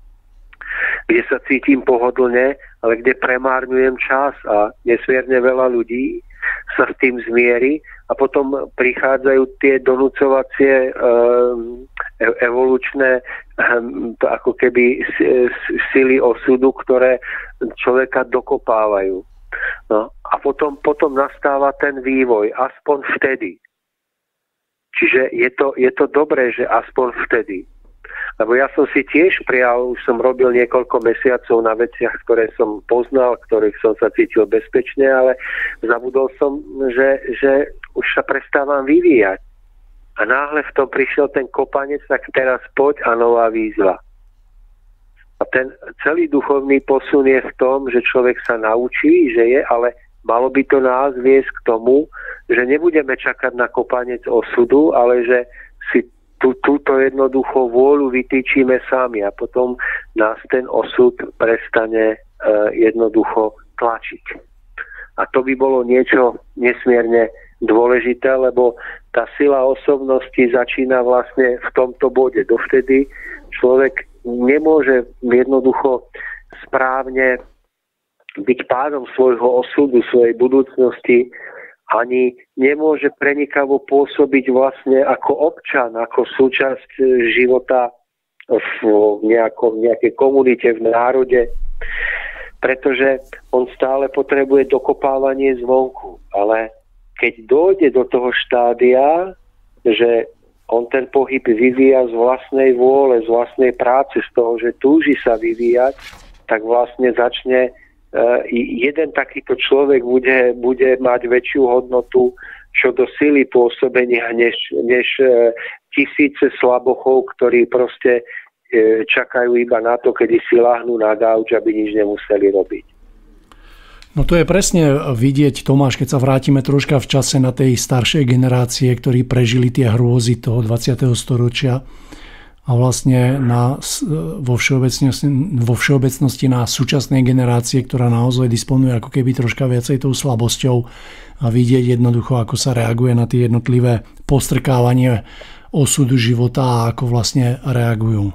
[SPEAKER 3] kde sa cítim pohodlne, ale kde premárňujem čas a nesmierne veľa ľudí sa s tým zmierí a potom prichádzajú tie donúcovacie evolučné ako keby sily osudu, ktoré človeka dokopávajú. No, a potom, potom nastáva ten vývoj, aspoň vtedy. Čiže je to, je to dobré, že aspoň vtedy. Lebo ja som si tiež prijal, už som robil niekoľko mesiacov na veciach, ktoré som poznal, ktorých som sa cítil bezpečne, ale zabudol som, že, že už sa prestávam vyvíjať. A náhle v tom prišiel ten kopanec, tak teraz poď a nová výzva. A ten celý duchovný posun je v tom, že človek sa naučí, že je, ale malo by to nás viesť k tomu, že nebudeme čakať na kopanec osudu, ale že si tú, túto jednoducho vôľu vytýčime sami a potom nás ten osud prestane e, jednoducho tlačiť. A to by bolo niečo nesmierne dôležité, lebo tá sila osobnosti začína vlastne v tomto bode. Dovtedy človek nemôže jednoducho správne byť pánom svojho osudu, svojej budúcnosti, ani nemôže prenikavo pôsobiť vlastne ako občan, ako súčasť života v nejakom, nejakej komunite, v národe, pretože on stále potrebuje dokopávanie zvonku. Ale keď dojde do toho štádia, že on ten pohyb vyvíja z vlastnej vôle, z vlastnej práce, z toho, že túži sa vyvíjať, tak vlastne začne Uh, jeden takýto človek bude, bude mať väčšiu hodnotu čo do sily pôsobenia, než, než uh, tisíce slabochov, ktorí proste uh, čakajú iba na to, kedy si láhnú na gauč, aby nič nemuseli robiť.
[SPEAKER 2] No to je presne vidieť, Tomáš, keď sa vrátime troška v čase na tej staršej generácie, ktorí prežili tie hrôzy toho dvadsiateho storočia a vlastne na, vo, všeobecnosti, vo všeobecnosti na súčasnej generácie, ktorá naozaj disponuje ako keby troška viacej tou slabosťou a vidieť jednoducho, ako sa reaguje na tie jednotlivé postrkávanie osudu života a ako vlastne reagujú.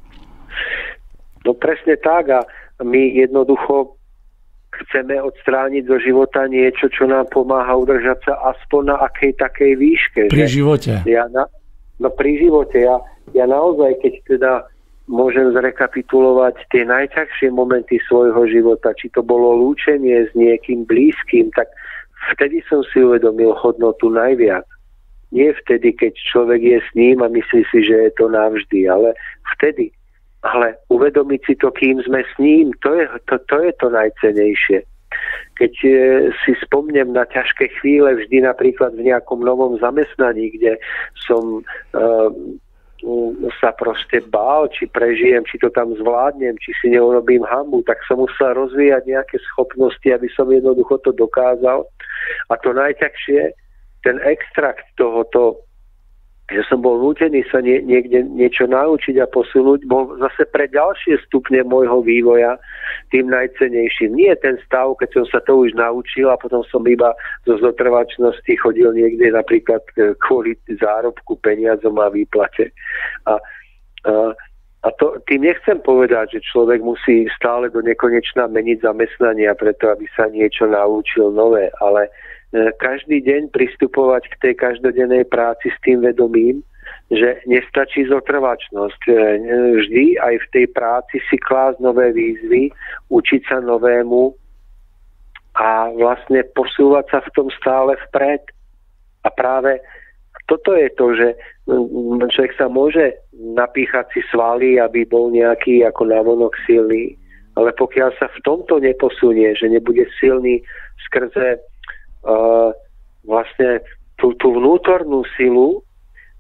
[SPEAKER 3] No presne tak a my jednoducho chceme odstrániť do života niečo, čo nám pomáha udržať sa aspoň na akej takej výške.
[SPEAKER 2] Pri
[SPEAKER 3] že?
[SPEAKER 2] živote.
[SPEAKER 3] Ja na, no pri živote, ja Ja naozaj, keď teda môžem zrekapitulovať tie najťažšie momenty svojho života, či to bolo lúčenie s niekým blízkym, tak vtedy som si uvedomil hodnotu najviac. Nie vtedy, keď človek je s ním a myslí si, že je to navždy, ale vtedy. Ale uvedomiť si to, kým sme s ním, to je to, to, je to najcennejšie. Keď e, si spomnem na ťažké chvíle, vždy napríklad v nejakom novom zamestnaní, kde som e, sa proste bál, či prežijem, či to tam zvládnem, či si neurobím hanbu, tak som musel rozvíjať nejaké schopnosti, aby som jednoducho to dokázal. A to najťažšie, ten extrakt tohoto, že som bol nútený sa nie, niekde niečo naučiť a posunúť, bol zase pre ďalšie stupne môjho vývoja tým najcennejším. Nie ten stav, keď som sa to už naučil a potom som iba zo zotrvačnosti chodil niekde napríklad kvôli zárobku, peniazom a výplate. A, a, a to, tým nechcem povedať, že človek musí stále do nekonečna meniť zamestnania preto, aby sa niečo naučil nové, ale každý deň pristupovať k tej každodennej práci s tým vedomím, že nestačí zotrvačnosť. Vždy aj v tej práci si klásť nové výzvy, učiť sa novému a vlastne posúvať sa v tom stále vpred. A práve toto je to, že človek sa môže napíchať si svaly, aby bol nejaký ako navonok silný, ale pokiaľ sa v tomto neposunie, že nebude silný skrze Uh, vlastne tú, tú vnútornú silu,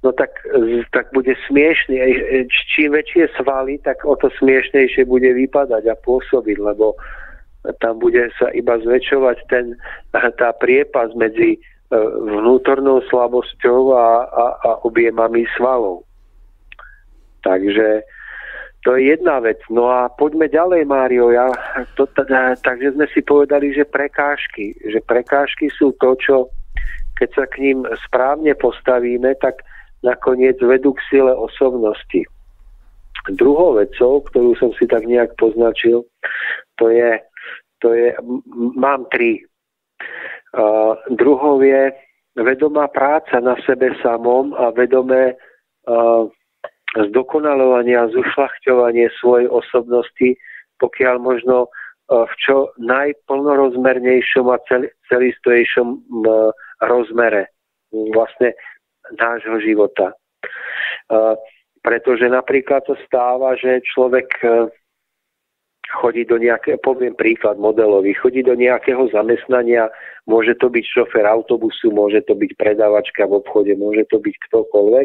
[SPEAKER 3] no tak, tak bude smiešný. Čím väčšie svaly, tak o to smiešnejšie bude vypadať a pôsobiť, lebo tam bude sa iba zväčšovať ten, tá priepas medzi vnútornou slabosťou a, a, a objemami svalov. Takže to je jedna vec. No a poďme ďalej, Mário. Ja, to, teda, takže sme si povedali, že prekážky. Že prekážky sú to, čo keď sa k ním správne postavíme, tak nakoniec vedú k sile osobnosti. Druhou vecou, ktorú som si tak nejak poznačil, to je, to je mám tri. Uh, druhou je vedomá práca na sebe samom a vedomé uh, zdokonalovanie a zušľachťovanie svojej osobnosti, pokiaľ možno uh, v čo najplnorozmernejšom a cel, celistvejšom uh, rozmere vlastne nášho života. Uh, pretože napríklad to stáva, že človek uh, chodí do nejakého, poviem príklad modelový, chodí do nejakého zamestnania, môže to byť šofér autobusu, môže to byť predávačka v obchode, môže to byť ktokoľvek.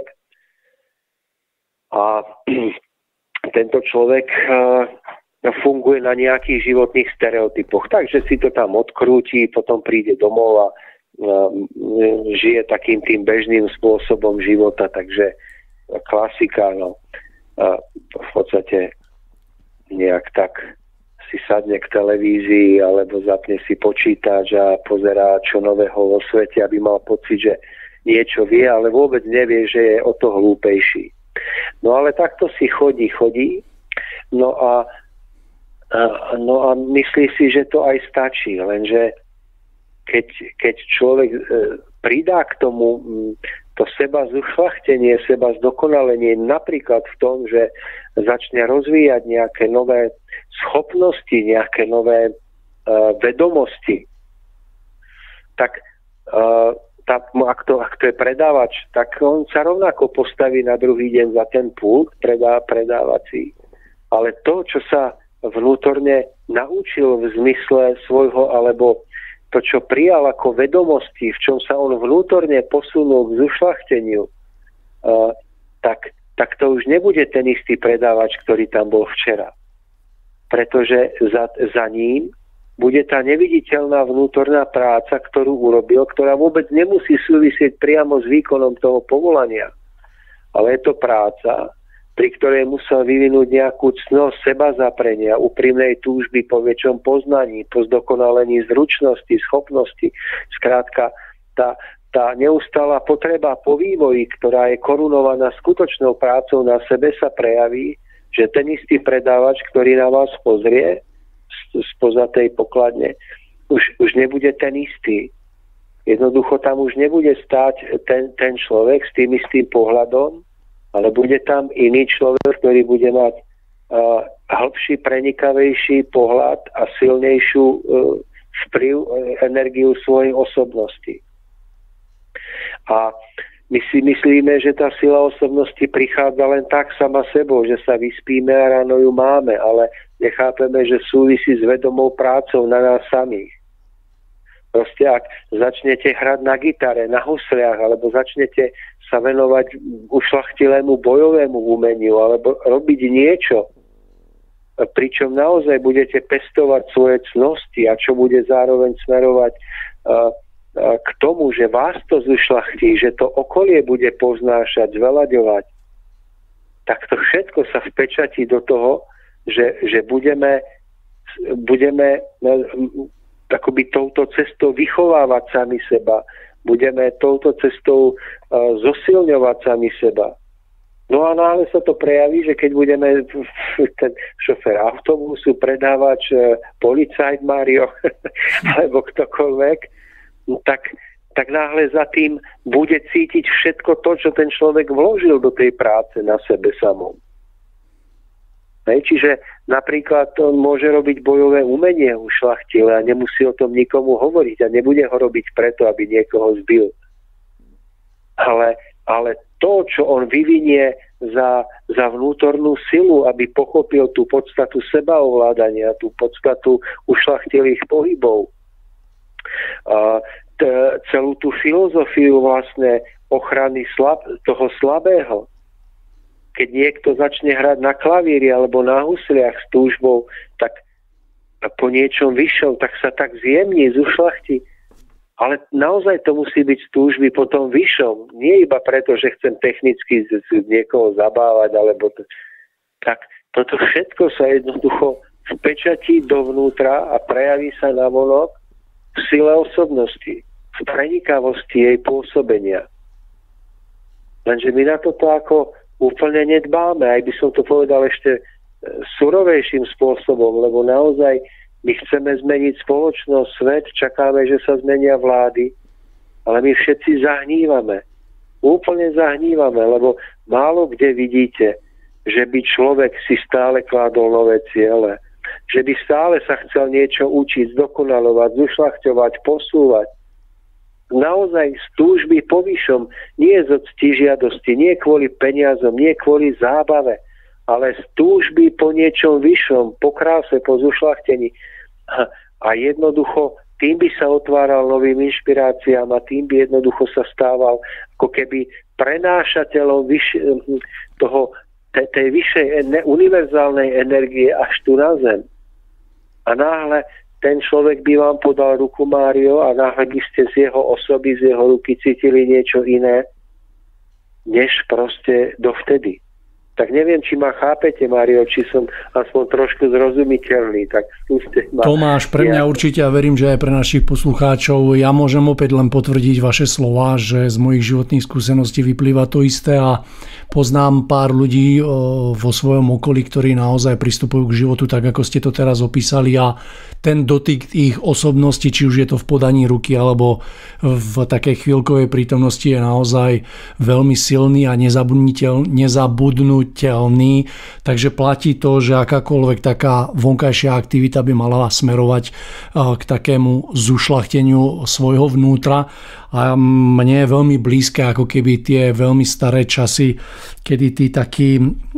[SPEAKER 3] A tento človek uh, funguje na nejakých životných stereotypoch, takže si to tam odkrúti, potom príde domov a uh, žije takým tým bežným spôsobom života, takže klasika, no, uh, v podstate nejak tak si sadne k televízii alebo zapne si počítač a pozerá čo nového vo svete, aby mal pocit, že niečo vie, ale vôbec nevie, že je o to hlúpejší. No ale takto si chodí, chodí, no a, a, no a myslí si, že to aj stačí, lenže keď, keď človek e, pridá k tomu m, to seba zušľachtenie, seba zdokonalenie napríklad v tom, že začne rozvíjať nejaké nové schopnosti, nejaké nové uh, vedomosti, tak uh, tá, ak, to, ak to je predávač, tak on sa rovnako postaví na druhý deň za ten pult predá, predávací. Ale to, čo sa vnútorne naučil v zmysle svojho, alebo to, čo prijal ako vedomosti, v čom sa on vnútorne posunul k zušľachteniu, uh, tak, tak to už nebude ten istý predávač, ktorý tam bol včera. Pretože za, za ním bude tá neviditeľná vnútorná práca, ktorú urobil, ktorá vôbec nemusí súvisieť priamo s výkonom toho povolania. Ale je to práca, pri ktorej musel vyvinúť nejakú cnosť seba zaprenia, úprimnej túžby po väčšom poznaní, po zdokonalení zručnosti, schopnosti. Skrátka, tá, tá neustála potreba po vývoji, ktorá je korunovaná skutočnou prácou na sebe, sa prejaví, že ten istý predávač, ktorý na vás pozrie spoza tej pokladne, už, už nebude ten istý. Jednoducho tam už nebude stáť ten, ten človek s tým istým pohľadom, ale bude tam iný človek, ktorý bude mať uh, hĺbší, prenikavejší pohľad a silnejšiu uh, vplyv, uh, energiu svojej osobnosti. A my si myslíme, že tá sila osobnosti prichádza len tak sama sebou, že sa vyspíme a ráno ju máme, ale nechápeme, že súvisí s vedomou prácou na nás samých. Proste ak začnete hrať na gitare, na husliach, alebo začnete sa venovať ušľachtilému bojovému umeniu, alebo robiť niečo, pričom naozaj budete pestovať svoje cnosti a čo bude zároveň smerovať uh, k tomu, že vás to zušľachtí, že to okolie bude poznášať, zvelaďovať, tak to všetko sa vpečatí do toho, že, že budeme, budeme akoby touto cestou vychovávať sami seba, budeme touto cestou uh, zosilňovať sami seba. No a náhle sa to prejaví, že keď budeme ten šofér autobusu, predávač, policajt Mário, alebo ktokoľvek, tak, tak náhle za tým bude cítiť všetko to, čo ten človek vložil do tej práce na sebe samom. Hej, čiže napríklad on môže robiť bojové umenie ušľachtilé a nemusí o tom nikomu hovoriť a nebude ho robiť preto, aby niekoho zbil. Ale, ale to, čo on vyvinie za, za vnútornú silu, aby pochopil tú podstatu sebaovládania, tú podstatu ušľachtilých pohybov, Uh, t- celú tú filozofiu vlastne ochrany slab- toho slabého. Keď niekto začne hrať na klavíri alebo na husliach s túžbou, tak po niečom vyššom, tak sa tak zjemní, zušľachtí. Ale naozaj to musí byť z túžby po tom vyššom. Nie iba preto, že chcem technicky z, z niekoho zabávať, alebo to. Tak toto všetko sa jednoducho vpečatí dovnútra a prejaví sa navonok v sile osobnosti, v prenikavosti jej pôsobenia. Lenže my na toto ako úplne nedbáme. Aj by som to povedal ešte surovejším spôsobom, lebo naozaj my chceme zmeniť spoločnosť, svet, čakáme, že sa zmenia vlády, ale my všetci zahnívame. Úplne zahnívame, lebo málo kde vidíte, že by človek si stále kládol nové ciele, že by stále sa chcel niečo učiť, zdokonalovať, zušľachťovať, posúvať. Naozaj z túžby po vyššom, nie z ctižiadosti, nie kvôli peniazom, nie kvôli zábave, ale z túžby po niečom vyššom, po kráse, po zušľachtení. A, a jednoducho tým by sa otváral novým inšpiráciám a tým by jednoducho sa stával ako keby prenášateľom vyš, toho, tej, tej vyššej ene, univerzálnej energie až tu na zem. A náhle ten človek by vám podal ruku, Mário, a náhle by ste z jeho osoby, z jeho ruky cítili niečo iné, než proste dovtedy. Tak neviem, či ma chápete, Mário, či som aspoň trošku zrozumiteľný, tak skúste ma.
[SPEAKER 2] Tomáš, pre mňa určite a verím, že aj pre našich poslucháčov. Ja môžem opäť len potvrdiť vaše slova, že z mojich životných skúseností vyplýva to isté a poznám pár ľudí vo svojom okolí, ktorí naozaj pristupujú k životu tak, ako ste to teraz opísali a ten dotyk ich osobností, či už je to v podaní ruky alebo v takej chvíľkovej prítomnosti je naozaj veľmi silný a nezabudnúť telný, takže platí to, že akákoľvek taká vonkajšia aktivita by mala smerovať k takému zušľachteniu svojho vnútra a mne je veľmi blízke ako keby tie veľmi staré časy, kedy tí takí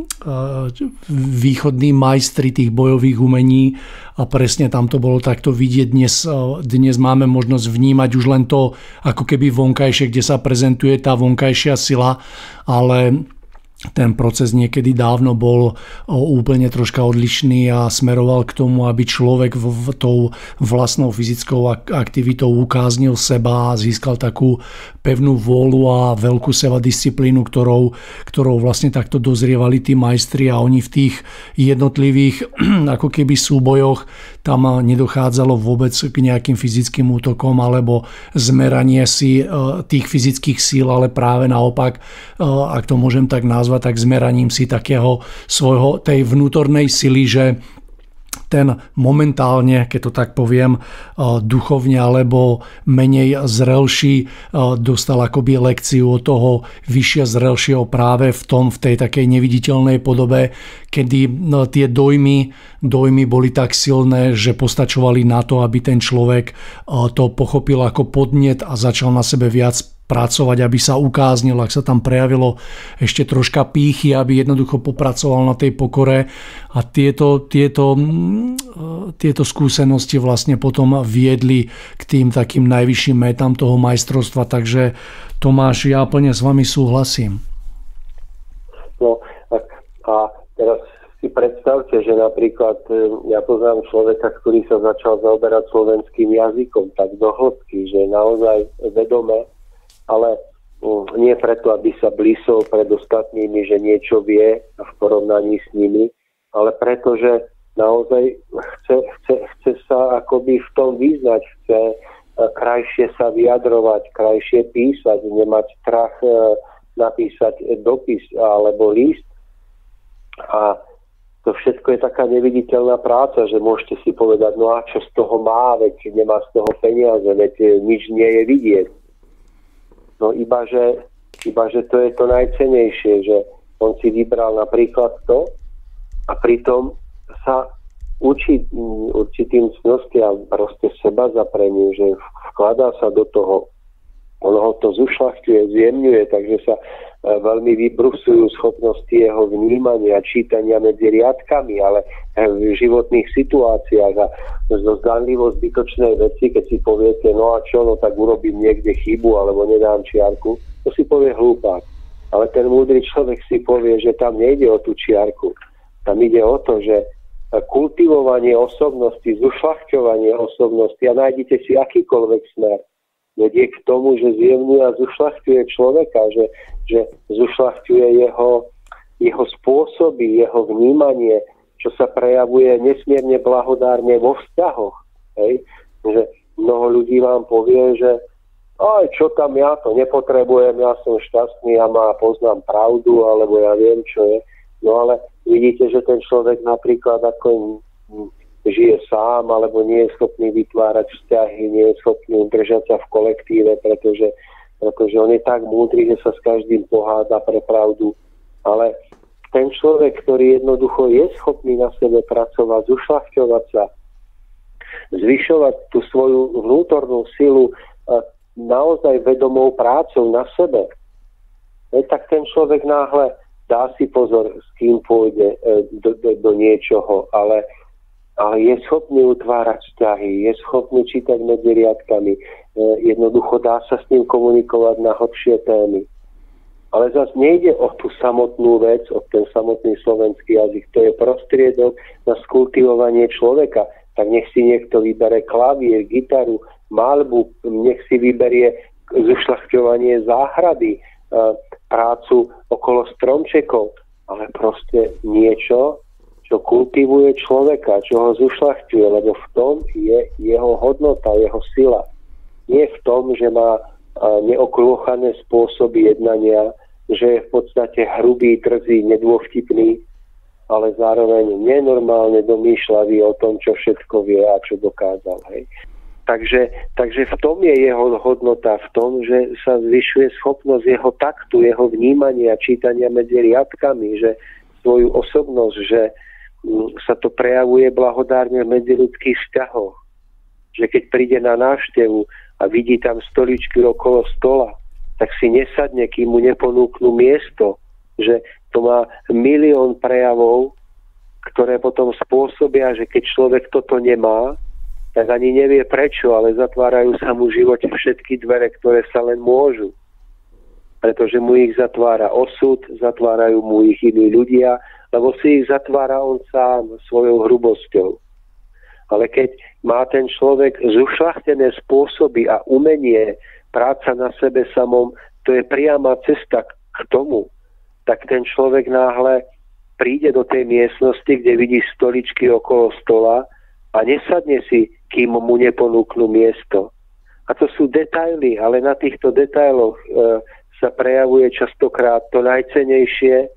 [SPEAKER 2] východní majstri tých bojových umení a presne tam to bolo takto vidieť. Dnes, dnes máme možnosť vnímať už len to ako keby vonkajšie, kde sa prezentuje tá vonkajšia sila, ale ten proces niekedy dávno bol úplne troška odlišný a smeroval k tomu, aby človek v tou vlastnou fyzickou aktivitou ukáznil seba a získal takú pevnú vôľu a veľkú sebadisciplínu, ktorou, ktorou vlastne takto dozrievali tí majstri a oni v tých jednotlivých ako keby súbojoch tam nedochádzalo vôbec k nejakým fyzickým útokom alebo zmeranie si tých fyzických síl, ale práve naopak, ak to môžem tak nazvať, tak zmeraním si takého svojho, tej vnútornej sily, že ten momentálne, keď to tak poviem, duchovne alebo menej zrelší dostal akoby lekciu od toho vyššie zrelšieho práve v tom, v tej takej neviditeľnej podobe, kedy tie dojmy, dojmy boli tak silné, že postačovali na to, aby ten človek to pochopil ako podnet a začal na sebe viac pracovať, aby sa ukáznil, ak sa tam prejavilo ešte troška pýchy, aby jednoducho popracoval na tej pokore a tieto, tieto, tieto skúsenosti vlastne potom viedli k tým takým najvyšším metám toho majstrovstva, takže Tomáš, ja plne s vami súhlasím.
[SPEAKER 3] No a teraz si predstavte, že napríklad ja poznám človeka, ktorý sa začal zaoberať slovenským jazykom tak do hĺbky, že naozaj vedome, ale nie preto, aby sa blísol pred ostatnými, že niečo vie v porovnaní s nimi, ale preto, že naozaj chce, chce, chce sa akoby v tom vyznať, chce krajšie sa vyjadrovať, krajšie písať, nemať strach napísať dopis alebo list. A to všetko je taká neviditeľná práca, že môžete si povedať, no a čo z toho má, veď nemá z toho peniaze, veď nič nie je vidieť. No iba že, iba, že to je to najcennejšie, že on si vybral napríklad to a pritom sa učí určitým cnostiam proste seba zapreniu, že vkladá sa do toho ono ho to zušľachťuje, zjemňuje, takže sa veľmi vybrusujú schopnosti jeho vnímania, čítania medzi riadkami, ale v životných situáciách a zo zdanlivo zbytočnej veci, keď si poviete, no a čo, no tak urobím niekde chybu alebo nedám čiarku, to si povie hlúpák. Ale ten múdry človek si povie, že tam nejde o tú čiarku. Tam ide o to, že kultivovanie osobnosti, zušľachťovanie osobnosti a nájdete si akýkoľvek smer, vedie k tomu, že zjemňuje a zušľachťuje človeka, že, že zušľachťuje jeho, jeho spôsoby, jeho vnímanie, čo sa prejavuje nesmierne blahodárne vo vzťahoch. Hej? Že mnoho ľudí vám povie, že aj čo tam ja to nepotrebujem, ja som šťastný, ja má poznám pravdu, alebo ja viem, čo je. No ale vidíte, že ten človek napríklad ako žije sám, alebo nie je schopný vytvárať vzťahy, nie je schopný udržať sa v kolektíve, pretože, pretože on je tak múdry, že sa s každým poháda pre pravdu. Ale ten človek, ktorý jednoducho je schopný na sebe pracovať, zušľachťovať sa, zvyšovať tú svoju vnútornú silu naozaj vedomou prácou na sebe, tak ten človek náhle dá si pozor, s kým pôjde do, do, do niečoho, ale ale je schopný utvárať vzťahy, je schopný čítať medzi riadkami, jednoducho dá sa s ním komunikovať na hlbšie témy. Ale zase nejde o tú samotnú vec, o ten samotný slovenský jazyk, to je prostriedok na skultivovanie človeka. Tak nech si niekto vybere klavír, gitaru, maľbu, nech si vyberie zušľachťovanie záhrady, prácu okolo stromčekov, ale proste niečo, čo kultivuje človeka, čo ho zušľachťuje, lebo v tom je jeho hodnota, jeho sila. Nie v tom, že má neokrôchané spôsoby jednania, že je v podstate hrubý, drzý, nedôvtipný, ale zároveň nenormálne domýšľavý o tom, čo všetko vie a čo dokázal. Hej. Takže, takže v tom je jeho hodnota, v tom, že sa zvyšuje schopnosť jeho taktu, jeho vnímania, čítania medzi riadkami, že svoju osobnosť, že sa to prejavuje blahodárne v medziľudských vzťahoch. Že keď príde na návštevu a vidí tam stoličky okolo stola, tak si nesadne, kým mu neponúknú miesto. Že to má milión prejavov, ktoré potom spôsobia, že keď človek toto nemá, tak ani nevie prečo, ale zatvárajú sa mu v živote všetky dvere, ktoré sa len môžu. Pretože mu ich zatvára osud, zatvárajú mu ich iní ľudia, lebo si ich zatvára on sám svojou hrubosťou. Ale keď má ten človek zušľachtené spôsoby a umenie, práca na sebe samom, to je priama cesta k tomu, tak ten človek náhle príde do tej miestnosti, kde vidí stoličky okolo stola a nesadne si, kým mu neponúknú miesto. A to sú detaily, ale na týchto detailoch e, sa prejavuje častokrát to najcennejšie,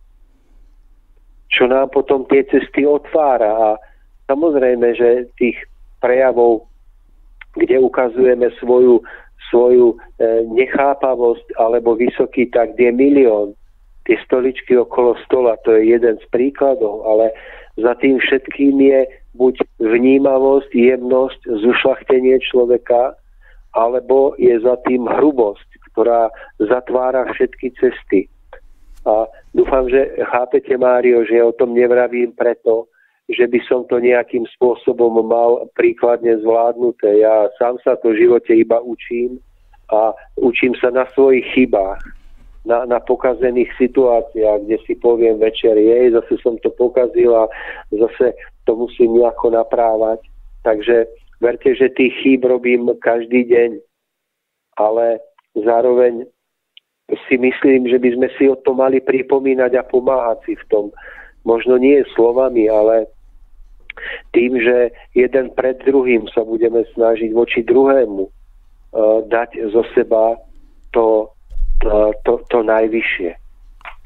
[SPEAKER 3] čo nám potom tie cesty otvára. A samozrejme, že tých prejavov, kde ukazujeme svoju, svoju e, nechápavosť alebo vysoký tak, je milión. Tie stoličky okolo stola, to je jeden z príkladov, ale za tým všetkým je buď vnímavosť, jemnosť, zušľachtenie človeka, alebo je za tým hrubosť, ktorá zatvára všetky cesty. A dúfam, že chápete, Mário, že ja o tom nevravím preto, že by som to nejakým spôsobom mal príkladne zvládnuté. Ja sám sa to v živote iba učím a učím sa na svojich chybách, na, na pokazených situáciách, kde si poviem večer, jej, zase som to pokazil a zase to musím nejako naprávať. Takže verte, že tých chýb robím každý deň, ale zároveň si myslím, že by sme si o to mali pripomínať a pomáhať si v tom. Možno nie slovami, ale tým, že jeden pred druhým sa budeme snažiť voči druhému uh, dať zo seba to, uh, to, to najvyššie.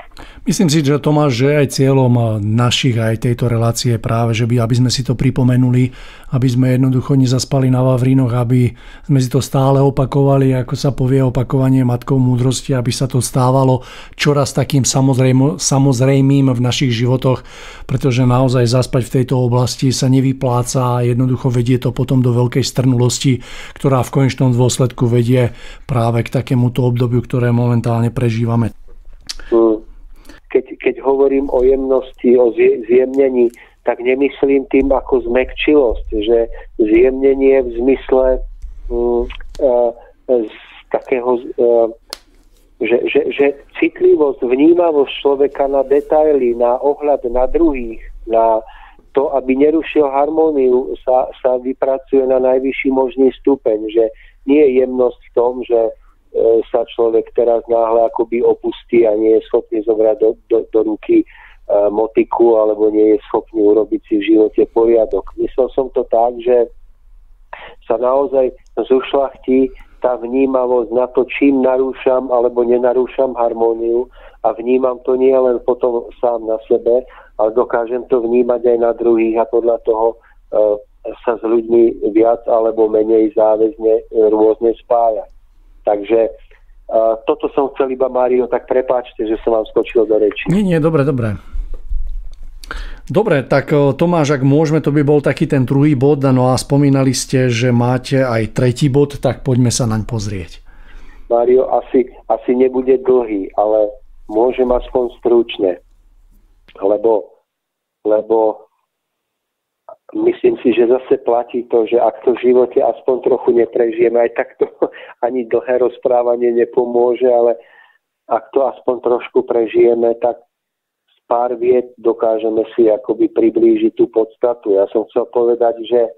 [SPEAKER 2] Myslím si, že Tomáš, že aj cieľom našich aj tejto relácie práve, že by, aby sme si to pripomenuli, aby sme jednoducho nezaspali na vavrínoch, aby sme si to stále opakovali, ako sa povie opakovanie matkou múdrosti, aby sa to stávalo čoraz takým samozrejm, samozrejmým v našich životoch, pretože naozaj zaspať v tejto oblasti sa nevypláca a jednoducho vedie to potom do veľkej strnulosti, ktorá v konečnom dôsledku vedie práve k takémuto obdobiu, ktoré momentálne prežívame.
[SPEAKER 3] Hmm. Keď, keď hovorím o jemnosti, o zjemnení, tak nemyslím tým ako zmäkčilosť, že zjemnenie v zmysle mm, uh, z takého, uh, že, že, že citlivosť, vnímavosť človeka na detaily, na ohľad na druhých, na to, aby nerušil harmóniu, sa, sa vypracuje na najvyšší možný stupeň, že nie je jemnosť v tom, že sa človek teraz náhle akoby opustí a nie je schopný zobrať do, do, do ruky uh, motiku alebo nie je schopný urobiť si v živote poriadok. Myslel som to tak, že sa naozaj zušľachtí tá vnímavosť na to, čím narúšam alebo nenarúšam harmóniu a vnímam to nie len potom sám na sebe, ale dokážem to vnímať aj na druhých a podľa toho uh, sa s ľuďmi viac alebo menej záväzne rôzne spájať. Takže uh, toto som chcel iba, Mário, tak prepáčte, že som vám skočil do reči.
[SPEAKER 2] Nie, nie, dobre, dobre. Dobre, tak Tomáš, ak môžeme, to by bol taký ten druhý bod, no a spomínali ste, že máte aj tretí bod, tak poďme sa naň pozrieť.
[SPEAKER 3] Mário, asi, asi nebude dlhý, ale môžem aspoň stručne, lebo, lebo myslím si, že zase platí to, že ak to v živote aspoň trochu neprežijeme, aj tak to ani dlhé rozprávanie nepomôže, ale ak to aspoň trošku prežijeme, tak z pár viet dokážeme si akoby priblížiť tú podstatu. Ja som chcel povedať, že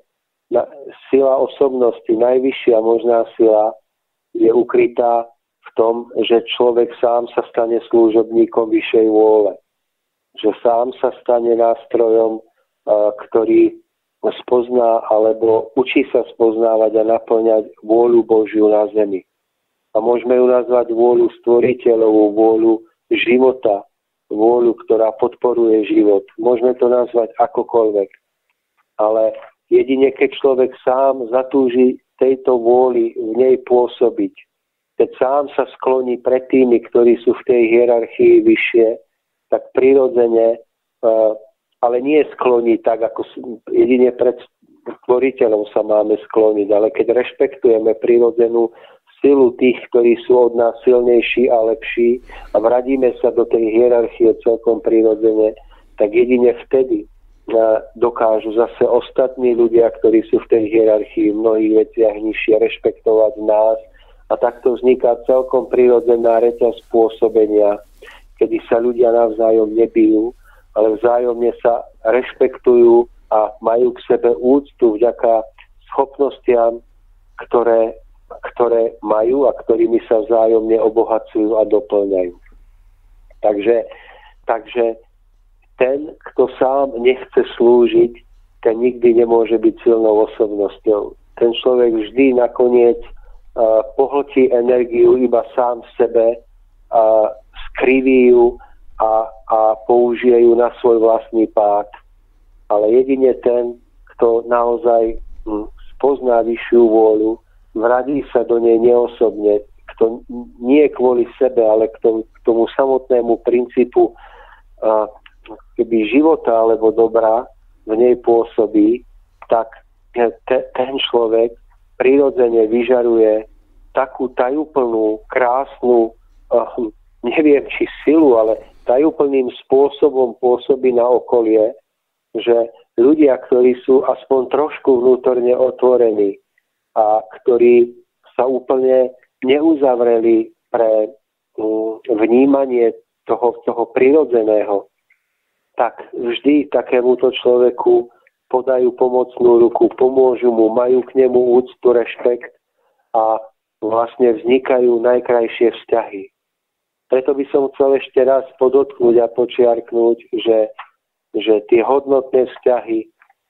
[SPEAKER 3] sila osobnosti, najvyššia možná sila, je ukrytá v tom, že človek sám sa stane služobníkom vyššej vôle. Že sám sa stane nástrojom, ktorý spozná alebo učí sa spoznávať a naplňať vôľu Božiu na zemi. A môžeme ju nazvať vôľu stvoriteľovú, vôľu života, vôľu, ktorá podporuje život. Môžeme to nazvať akokoľvek. Ale jedine, keď človek sám zatúži tejto vôli v nej pôsobiť, keď sám sa skloní pred tými, ktorí sú v tej hierarchii vyššie, tak prirodzene uh, ale nie skloní tak, ako jedine pred stvoriteľom sa máme skloniť, ale keď rešpektujeme prirodzenú silu tých, ktorí sú od nás silnejší a lepší a vradíme sa do tej hierarchie celkom prirodzene, tak jedine vtedy dokážu zase ostatní ľudia, ktorí sú v tej hierarchii v mnohých veciach nižšie, rešpektovať nás a takto vzniká celkom prirodzená reťaz spôsobenia, kedy sa ľudia navzájom nebijú, ale vzájomne sa rešpektujú a majú k sebe úctu vďaka schopnostiam, ktoré, ktoré majú a ktorými sa vzájomne obohacujú a doplňajú. Takže, takže ten, kto sám nechce slúžiť, ten nikdy nemôže byť silnou osobnosťou. Ten človek vždy nakoniec uh, pohltí energiu iba sám v sebe, uh, skriví ju a, a použije ju na svoj vlastný pád. Ale jedine ten, kto naozaj hm, spozná vyššiu vôľu, vradí sa do nej neosobne, kto nie kvôli sebe, ale k tomu, k tomu samotnému princípu uh, keby života alebo dobra v nej pôsobí, tak te, ten človek prirodzene vyžaruje takú tajúplnú, krásnu, uh, neviem či silu, ale tajúplným spôsobom pôsobí na okolie, že ľudia, ktorí sú aspoň trošku vnútorne otvorení a ktorí sa úplne neuzavreli pre um, vnímanie toho, toho prirodzeného, tak vždy takémuto človeku podajú pomocnú ruku, pomôžu mu, majú k nemu úctu, rešpekt a vlastne vznikajú najkrajšie vzťahy. Preto by som chcel ešte raz podotknúť a počiarknúť, že, že tie hodnotné vzťahy e,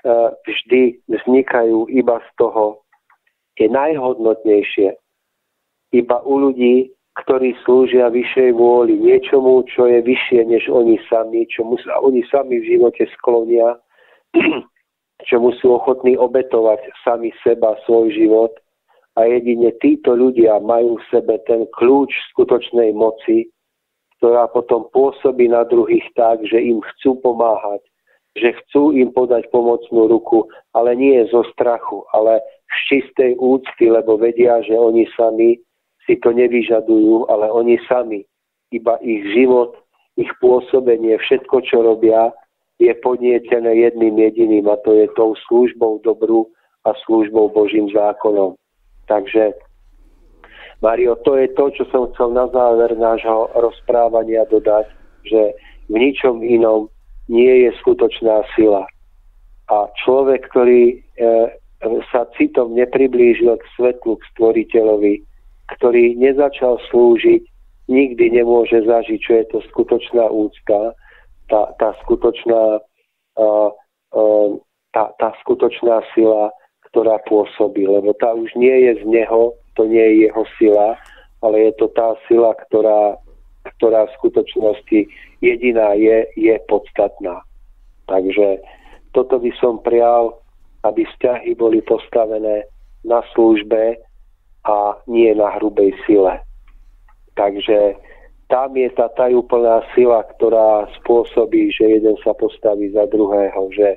[SPEAKER 3] vždy vznikajú iba z toho, je najhodnotnejšie iba u ľudí, ktorí slúžia vyššej vôli, niečomu, čo je vyššie než oni sami, čomu sa oni sami v živote sklonia, čomu sú ochotní obetovať sami seba, svoj život. A jedine títo ľudia majú v sebe ten kľúč skutočnej moci, ktorá potom pôsobí na druhých tak, že im chcú pomáhať, že chcú im podať pomocnú ruku, ale nie zo strachu, ale z čistej úcty, lebo vedia, že oni sami si to nevyžadujú, ale oni sami, iba ich život, ich pôsobenie, všetko, čo robia, je podnietené jedným jediným, a to je tou službou dobru a službou Božím zákonom. Takže, Mário, to je to, čo som chcel na záver nášho rozprávania dodať, že v ničom inom nie je skutočná sila. A človek, ktorý e, sa citom nepriblížil k svetlu, k stvoriteľovi, ktorý nezačal slúžiť, nikdy nemôže zažiť, čo je to skutočná úcta, tá, tá skutočná e, e, tá, tá skutočná sila, ktorá pôsobí, lebo tá už nie je z neho, to nie je jeho sila, ale je to tá sila, ktorá, ktorá v skutočnosti jediná je, je podstatná. Takže toto by som prial, aby vzťahy boli postavené na službe a nie na hrubej sile. Takže tam je tá tajúplná sila, ktorá spôsobí, že jeden sa postaví za druhého, že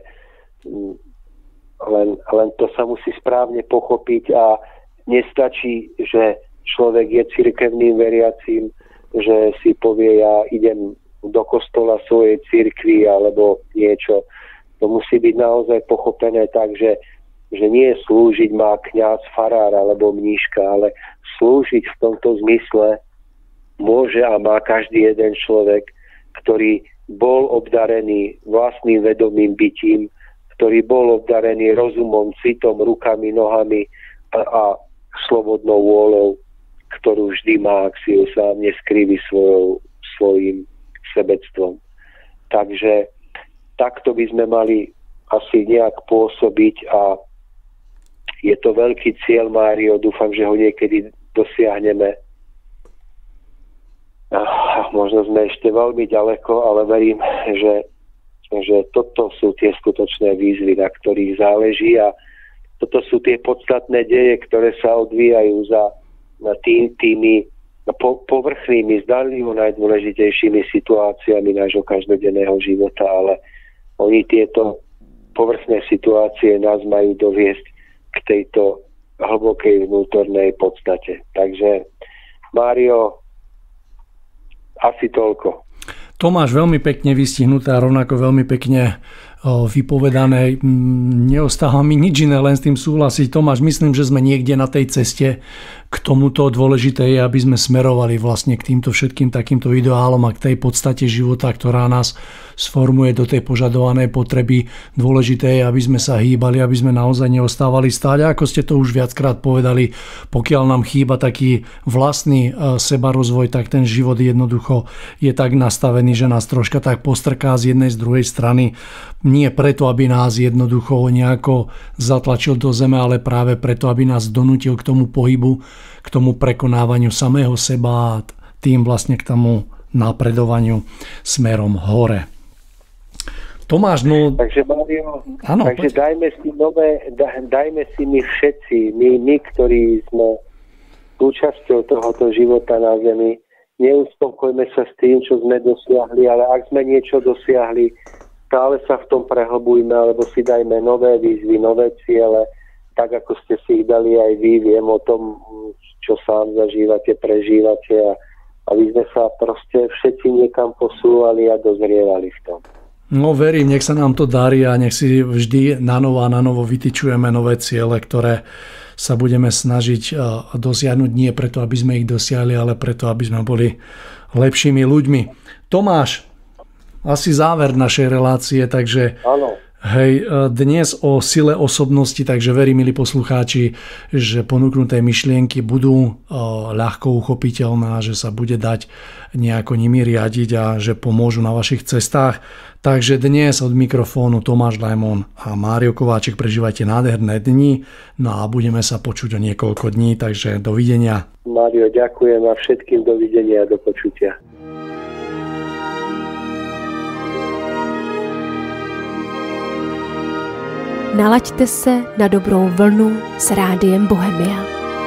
[SPEAKER 3] Len, len to sa musí správne pochopiť a nestačí, že človek je cirkevným veriacím, že si povie, ja idem do kostola svojej cirkvi alebo niečo. To musí byť naozaj pochopené tak, že, že nie slúžiť má kňaz, farár alebo mníška, ale slúžiť v tomto zmysle môže a má každý jeden človek, ktorý bol obdarený vlastným vedomým bytím, ktorý bol obdarený rozumom, citom, rukami, nohami a, a slobodnou vôľou, ktorú vždy má, ak si ju sám neskriví svojou, svojím sebectvom. Takže takto by sme mali asi nejak pôsobiť a je to veľký cieľ, Mário, dúfam, že ho niekedy dosiahneme. A možno sme ešte veľmi ďaleko, ale verím, že že toto sú tie skutočné výzvy, na ktorých záleží, a toto sú tie podstatné deje, ktoré sa odvíjajú za tým, tými po, povrchnými, zdanlivo najdôležitejšími situáciami nášho každodenného života, ale oni tieto povrchné situácie nás majú doviesť k tejto hlbokej vnútornej podstate. Takže, Mário, asi toľko.
[SPEAKER 2] Tomáš, veľmi pekne vystihnuté a rovnako veľmi pekne vypovedané. Neostáva mi nič iné, len s tým súhlasiť. Tomáš, myslím, že sme niekde na tej ceste k tomuto. Dôležité je, aby sme smerovali vlastne k týmto všetkým takýmto ideálom a k tej podstate života, ktorá nás sformuje do tej požadovanej potreby. Dôležité je, aby sme sa hýbali, aby sme naozaj neostávali stáť. A ako ste to už viackrát povedali, pokiaľ nám chýba taký vlastný sebarozvoj, tak ten život jednoducho je tak nastavený, že nás troška tak postrká z jednej, z druhej strany. Nie preto, aby nás jednoducho nejako zatlačil do zeme, ale práve preto, aby nás donútil k tomu pohybu, k tomu prekonávaniu samého seba a tým vlastne k tomu napredovaniu smerom hore. Tomáš, no...
[SPEAKER 3] Takže, Mário,
[SPEAKER 2] áno,
[SPEAKER 3] takže
[SPEAKER 2] poď.
[SPEAKER 3] dajme si nové, dajme si my všetci, my, my, ktorí sme súčasťou tohoto života na zemi, neuspokojme sa s tým, čo sme dosiahli, ale ak sme niečo dosiahli, stále sa v tom prehlbujme, alebo si dajme nové výzvy, nové ciele, tak ako ste si ich dali aj vy, viem o tom, čo sám zažívate, prežívate, a aby sme sa proste všetci niekam posúvali a dozrievali v tom.
[SPEAKER 2] No verím, nech sa nám to darí a nech si vždy na novo a na novo vytyčujeme nové ciele, ktoré sa budeme snažiť dosiahnuť nie preto, aby sme ich dosiahli, ale preto, aby sme boli lepšími ľuďmi. Tomáš, asi záver našej relácie, takže
[SPEAKER 3] Áno.
[SPEAKER 2] Hej, dnes o sile osobnosti, takže verím, milí poslucháči, že ponúknuté myšlienky budú ľahko uchopiteľné, že sa bude dať nejako nimi riadiť a že pomôžu na vašich cestách. Takže dnes od mikrofónu Tomáš Lajmon a Mário Kováčik, prežívajte nádherné dni, no a budeme sa počuť o niekoľko dní, takže dovidenia.
[SPEAKER 3] Mário, ďakujem a všetkým dovidenia a do počutia.
[SPEAKER 1] Nalaďte se na dobrou vlnu s Rádiem Bohemia.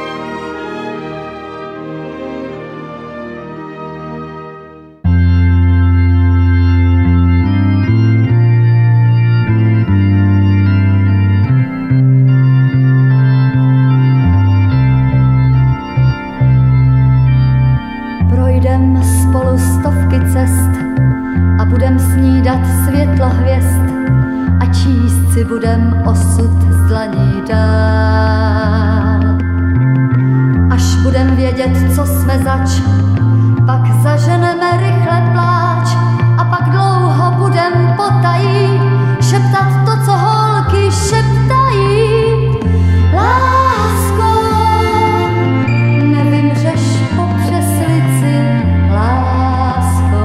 [SPEAKER 4] Projdem spolu stovky cest a budem snídat světlo hvězd a číst si budem osud z dlaní dál. Až budem vědět, co jsme zač, pak zaženeme rychle pláč a pak dlouho budem potají šeptat to, co holky šeptají. Lásko, nevymřeš po přeslici, lásko.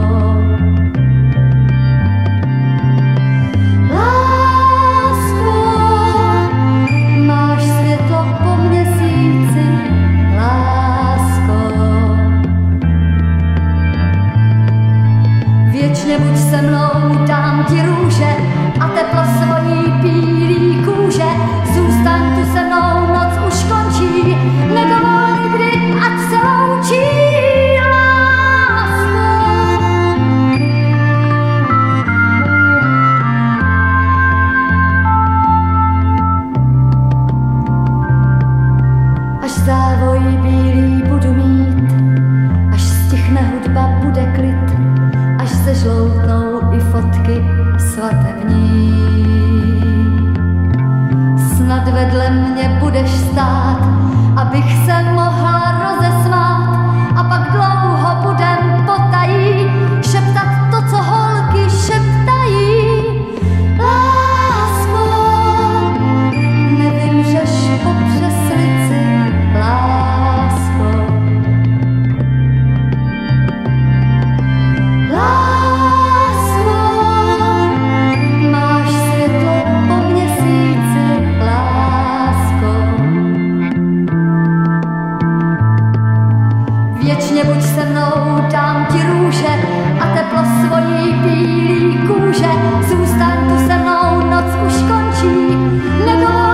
[SPEAKER 4] Buď se mnou, dám ti růže a teplo svojí bílý kůže. Zůstaň tu se mnou, noc už končí, nedovol nikdy, ať se loučí, lásko. Až závoj bílý budu mít, až stichne hudba, bude klid, až se žloutnou i fotky svatební. Snad vedle mě budeš stát, abych se mohla rozesmát a pak dlouho budem potají šeptat to, co holky šeptají. Lásko, nevymřeš po přeslici, lásko. Lásko, máš světlo po měsíci, lásko. Věčně buď se mnou, dám ti růže a teplo svojí bílý kůže. Zůstaň tu se mnou, noc už končí, nebo